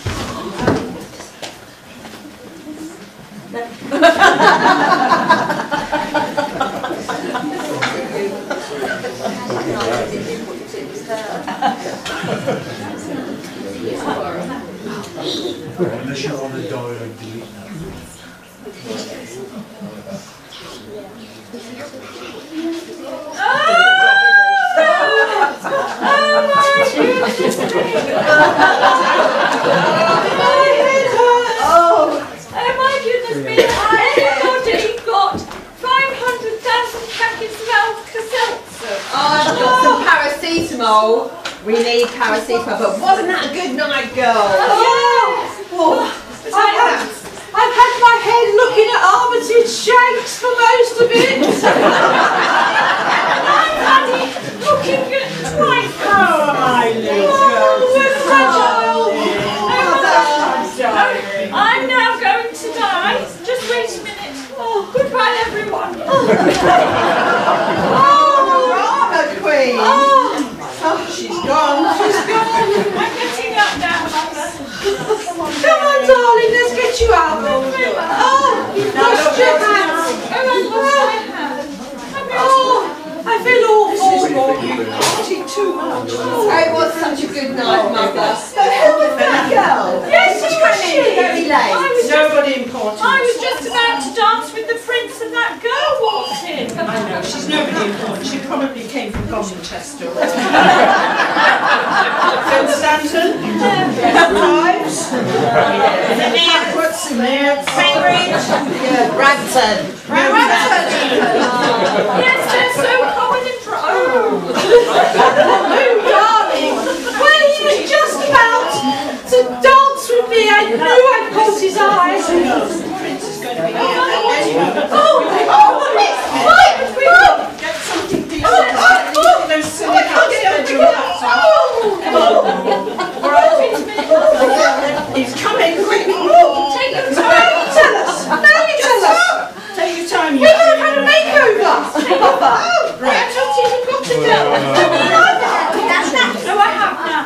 Unless you're on a dialogue delete now. Oh my goodness me, everybody got 500,000 packets of Alka-Seltzer. Oh, I've got some paracetamol. We need paracetamol, but wasn't that a good night, girl? I've had my head looking at Armitage Shanks for most of it. I've had it looking at twice. Oh, my little girl. I'm now going to die. Just wait a minute. Oh, goodbye, everyone. Drama queen. Oh, she's gone. She's gone. I'm getting up now, Mother. Come on, darling, let's get you out. Oh, you've lost your hat. Oh, I feel awful. Eating too much. It was such a good night, Mother. So who was that girl? Yes, she was very late. Nobody important. I was just about to dance with the prince and that girl walked in. I know, she's nobody important. She probably came from Gloucester. Phil Stanton, Ives, Cambridge, Brampton. Yes, they're so common in Oh, darling. When he was just about to dance with me, I knew I'd caught his eyes. The prince is going to be here. Get something decent. Those silly hats. He's coming. Quick. Take your time. Tell us. Now you tell us. Take your time. We have had a makeover. Right. I've not even got to go. No, I have now.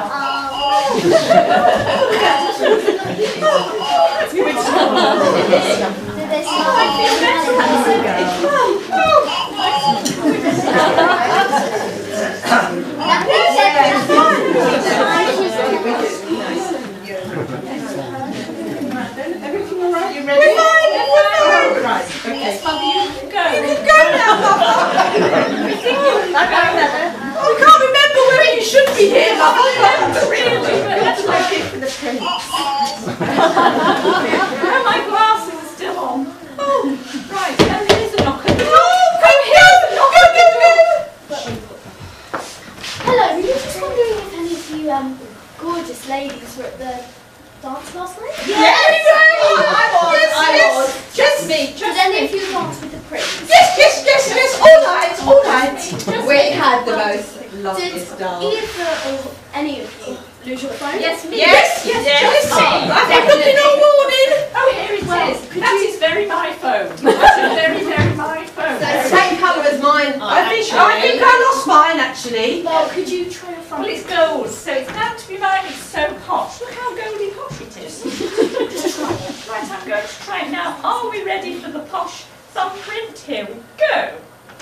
Everything all right? You ready? We're fine. Right. Okay. Yes, Mother, you can go. You can go now, Mother. I can't remember whether you should be here, Mother. Really, but let's make it for the prince. Oh, my glasses are still on. Oh, right. And here's a knock at the door. Hello, we were just wondering if any of you gorgeous ladies were at the dance last last night? Yes! I was. Just me. Did any of you dance with the prince? Yes. All night. We had the most loveliest Did dance. either or any of you lose your phone? Yes, me. Yes. I've been looking all morning. Oh, here it is. That is very my phone. That's a very my phone. So the same colour as mine. I think I lost mine actually. Well, could you try your phone? Well, it's gold, so it's bound to be mine. It's so posh. Look how goldy posh it is. Just try it. Right, I'm going to try it now. Are we ready for the posh thumbprint? Here we go.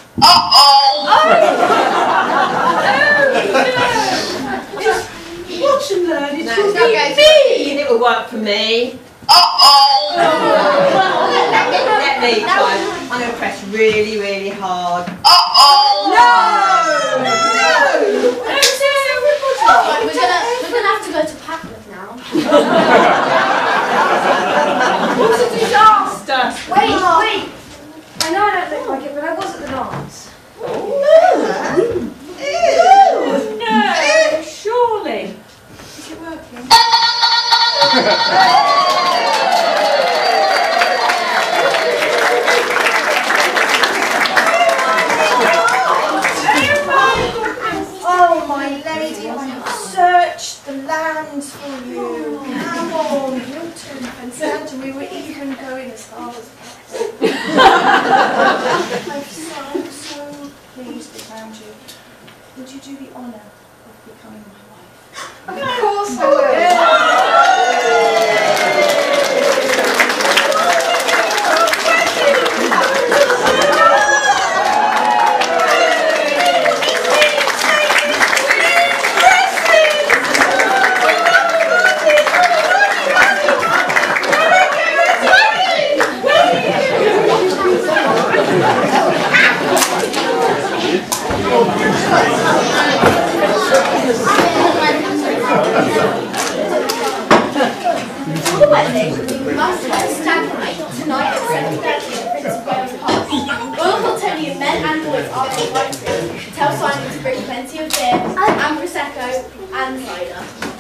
Watch and learn. It No, will it's not be going to me. It will work for me. Let me try. I'm going to press really hard. Right, we're gonna have to go to Packwood now. What a disaster! Wait. I know I don't look like it, but I was at the dance. No, surely. Is it working? Oh, my lady, I have searched the lands for you. Camel, Hilton, and Santa. We were even going as far as I'm so pleased we found you. Would you do the honour of becoming my wife? Of course I For the wedding, we must have a stag night tonight at 7:30 at Prince of Wales Park. Royal Hiltonian men and boys are invited. Tell Simon to bring plenty of beer and prosecco and cider.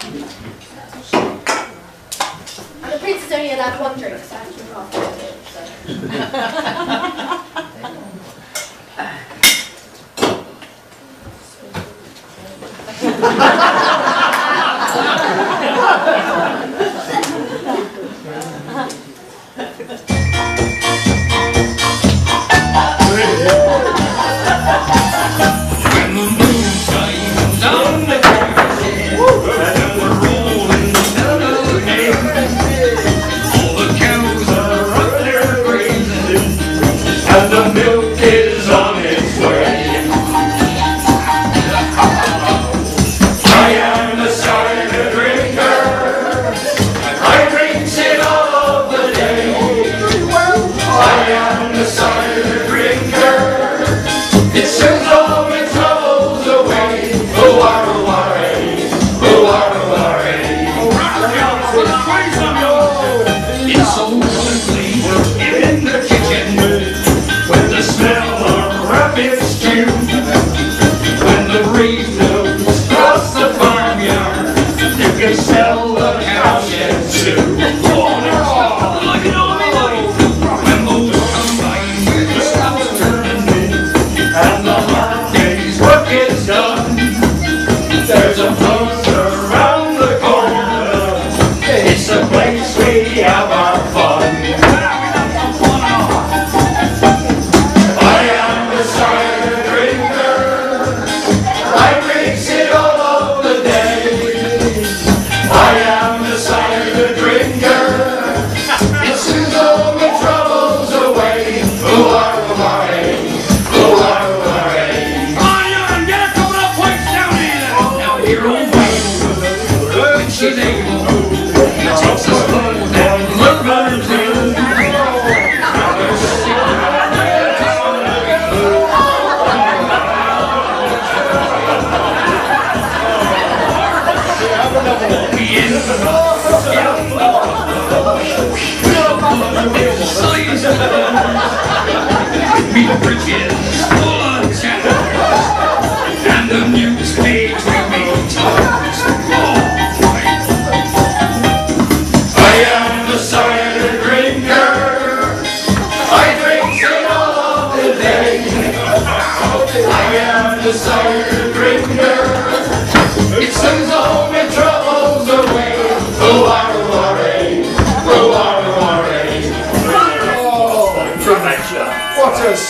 And the prince is only allowed one drink, so I have to look after And the milk is on its way. I am a cider drinker. I drink it all of the day. I am a cider drinker. It sends all my troubles away. Oh, it's so lonely in the kitchen. When the smell of rabbit stew, when the breeze blows across the farmyard, you can smell the cowshed too. Oh no, look at all me life. When those combine with the stops turning in, and the hard day's work is done, there's a place around the corner. It's the place we have our fun. She's able, it takes us slow down.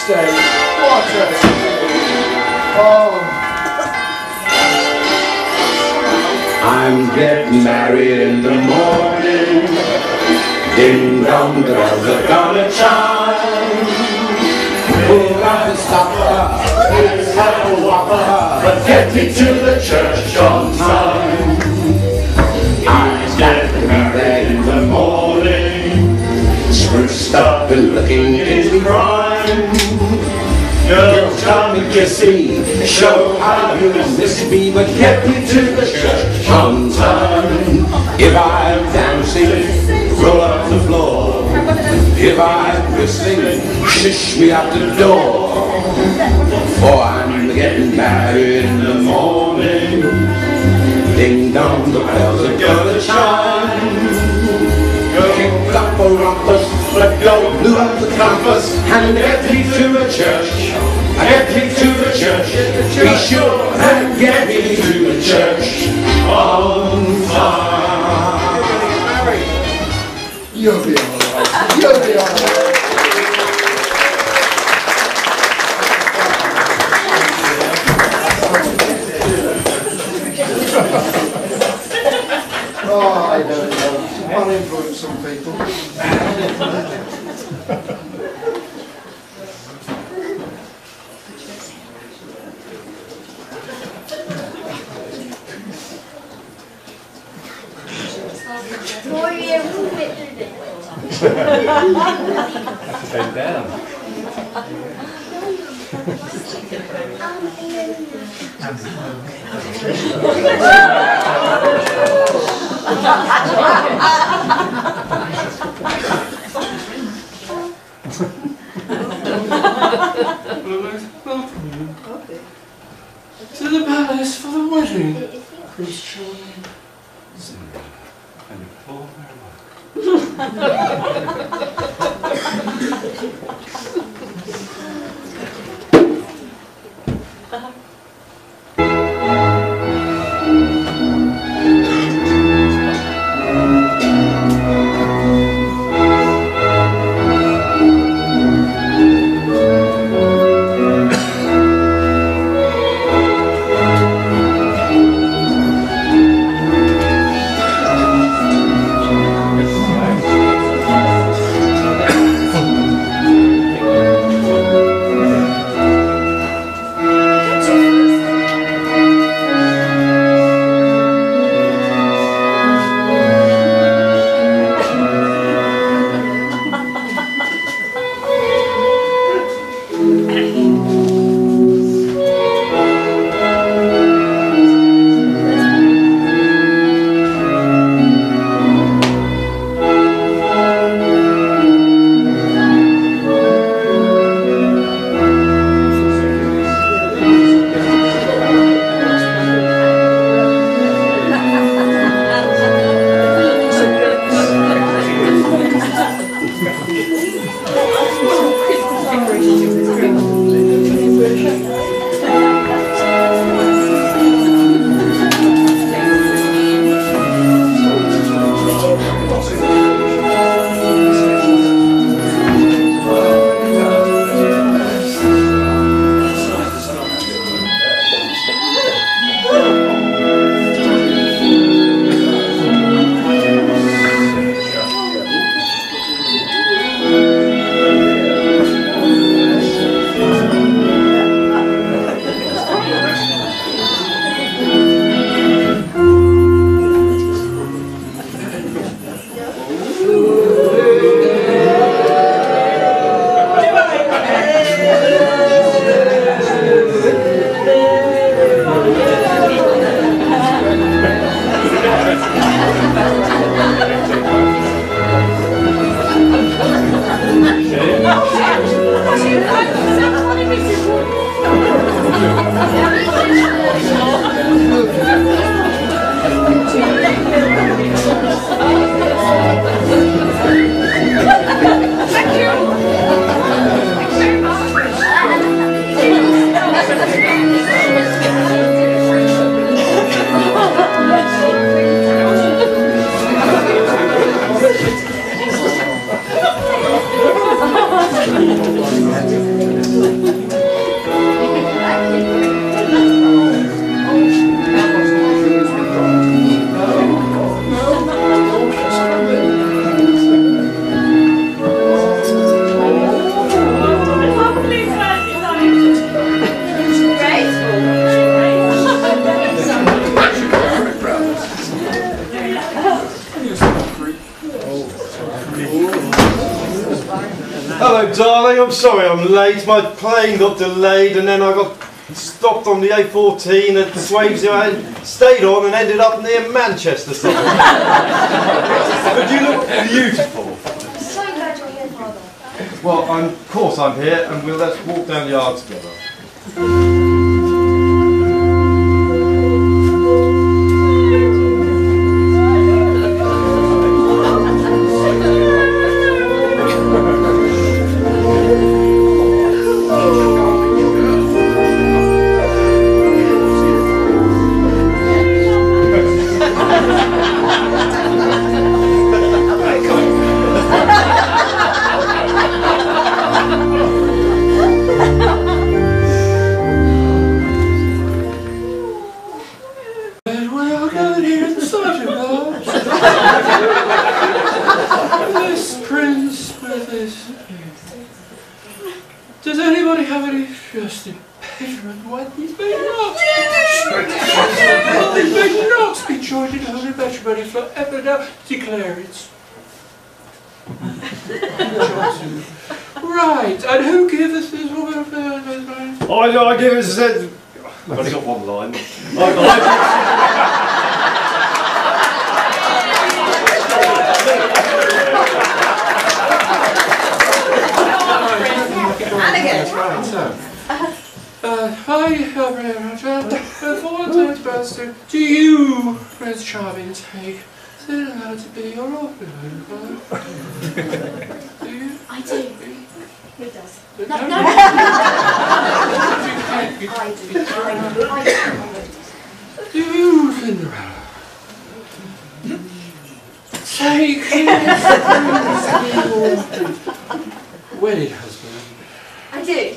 stage. What a stage. Oh. I'm getting married in the morning. Ding dong, the bells are gonna chime. Pull out the stopper, please have a whopper, but get me to the church on time. I'm getting married in the morning, spruced up and looking in prime. Girls come and kiss me, show how you miss me, but get me to the church on time. If I'm dancing, roll up the floor. If I'm whistling, shush me out the door. For I'm getting married in the morning. Ding dong, the bells are gonna chime. Kick up a rumpus, but don't lose the compass, and get me to a church. Get me to the church. Be sure and get me to the church on time. You'll be alright. You'll be alright. Oh, I don't know. I'll influence some people. Bend down. To the palace for the wedding. Prince Charming. Cinderella and all very well. Hello, darling. I'm sorry I'm late. My plane got delayed and then I got stopped on the A14 at Swavesey. I stayed on and ended up near Manchester. But you look beautiful. I'm so glad you're here, Father. Well, of course I'm here, and let's walk down the yard together. This prince with this. Does anybody have any just impediment when these big knocks? Will these big knocks be joined in holy matrimony forever now? Declare it. Right, and who giveth this woman fair? I give it a... I've only got one line. And again. Right, so. Do you, Prince Charming, take Cinderella to be your orphan? Do you? I do. Who does? No, No. no. I do. Do you, Cinderella, take his wedded husband? I do.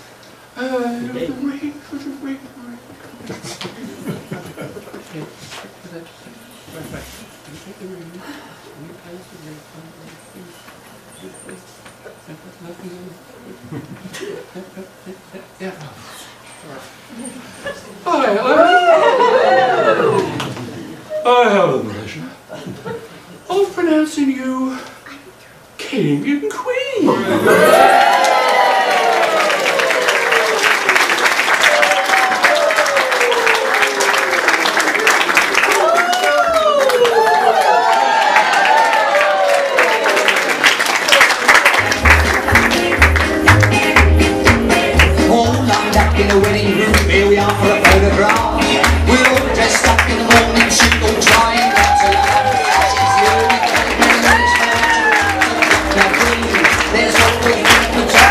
I have the pleasure of pronouncing you King and Queen. In the wedding room, here we are for a photograph. We're all dressed up in the morning suit, all trying not to laugh. She's the only there's always the top.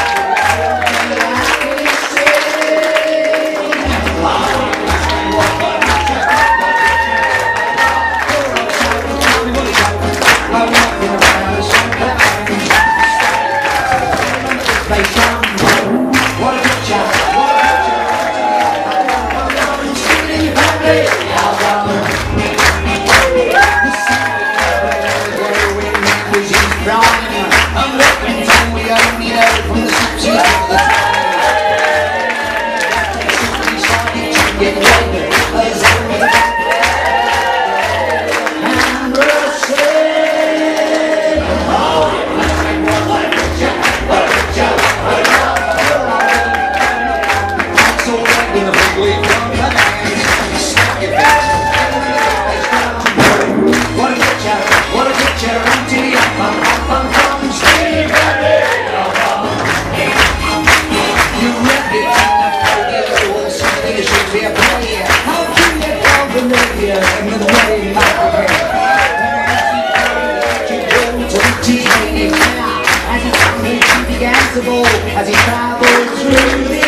As he travels through the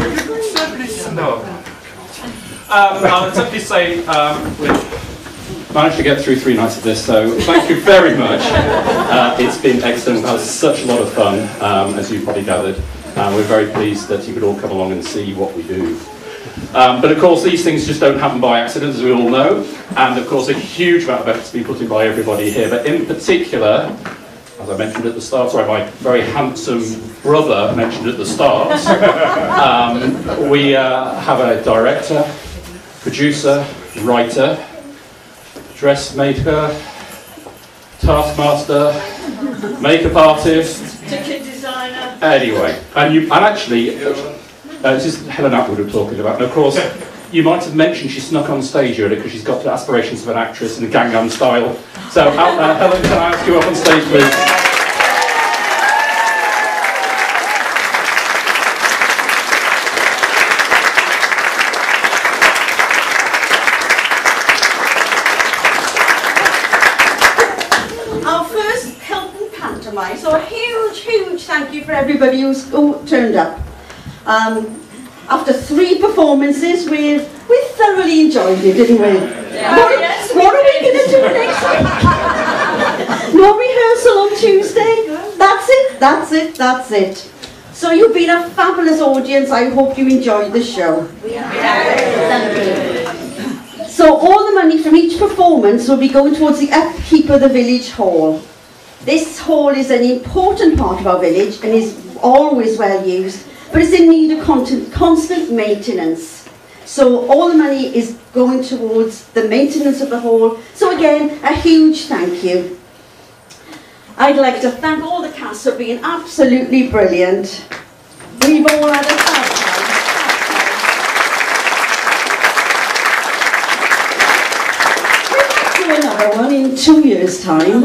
I'll simply say, with managed to get through 3 nights of this, so thank you very much. It's been excellent. We've had such a lot of fun, as you've probably gathered. We're very pleased that you could all come along and see what we do. But of course, these things just don't happen by accident, as we all know. And of course, a huge amount of effort to be put in by everybody here. But in particular, as I mentioned at the start, sorry, my very handsome brother mentioned at the start, we have a director, producer, writer, dressmaker, taskmaster, makeup artist, ticket designer. Anyway, and actually, this is Helen Atwood we're talking about, and of course, you might have mentioned she snuck on stage earlier because she's got the aspirations of an actress in the Gangnam Style. So, Helen, can I ask you up on stage, please? Pantomime. So a huge thank you for everybody who's turned up. After 3 performances, we thoroughly enjoyed it, didn't we? Yeah. What are we going to do next week? No rehearsal on Tuesday? That's it. So you've been a fabulous audience. I hope you enjoyed the show. So all the money from each performance will be going towards the upkeep of the village hall. This hall is an important part of our village and is always well used, but it's in need of constant maintenance. So all the money is going towards the maintenance of the hall. So again, a huge thank you. I'd like to thank all the cast for being absolutely brilliant. We've all had a fab time. Another one in 2 years' time.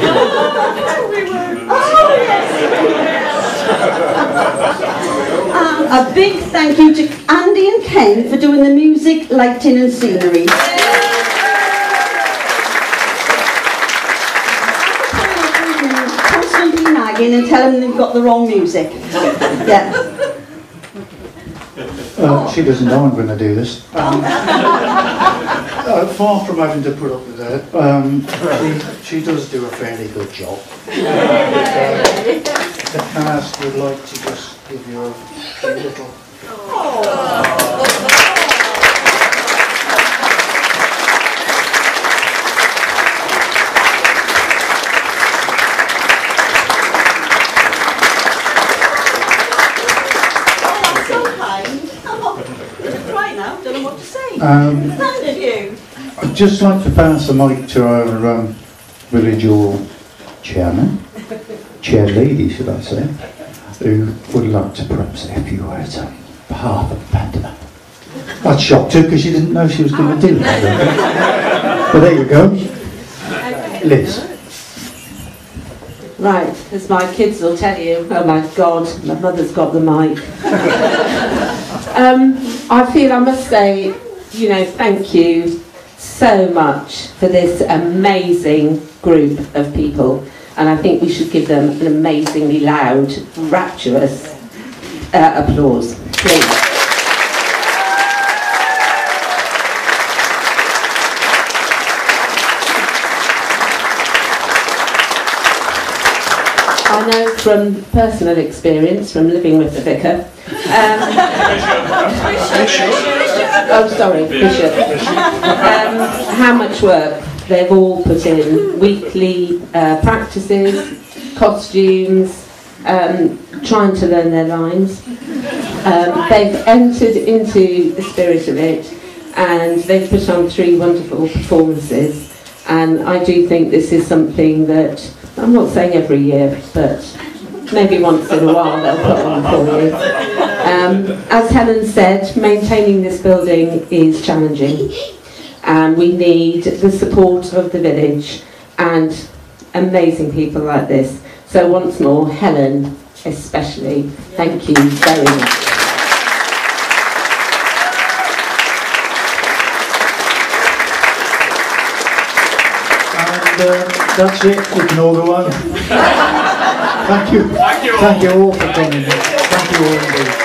A big thank you to Andy and Ken for doing the music, lighting and scenery. Constantly nagging and telling them they've got the wrong music. Yeah. She doesn't know I'm going to do this. Far from having to put up with that, she does do a fairly good job. The cast would like to just give you a little... I'd just like to pass the mic to our village hall chairman, chair lady should I say, who would like to perhaps say a few words on behalf of the pantomime. That shocked her because she didn't know she was going to do that. But there you go. Liz. Right, as my kids will tell you, oh my God, my mother's got the mic. I feel I must say, you know, thank you so much for this amazing group of people, and I think we should give them an amazingly loud, rapturous applause, please. I know from personal experience, from living with the vicar, Bishop, how much work they've all put in, weekly practices, costumes, trying to learn their lines. They've entered into the spirit of it, and they've put on 3 wonderful performances, and I do think this is something that, I'm not saying every year, but maybe once in a while they'll put on for you. As Helen said, maintaining this building is challenging, and we need the support of the village and amazing people like this. So once more, Helen especially, thank you very much. That's it, we can all go on. Thank you. Thank you all for coming. Thank you all indeed.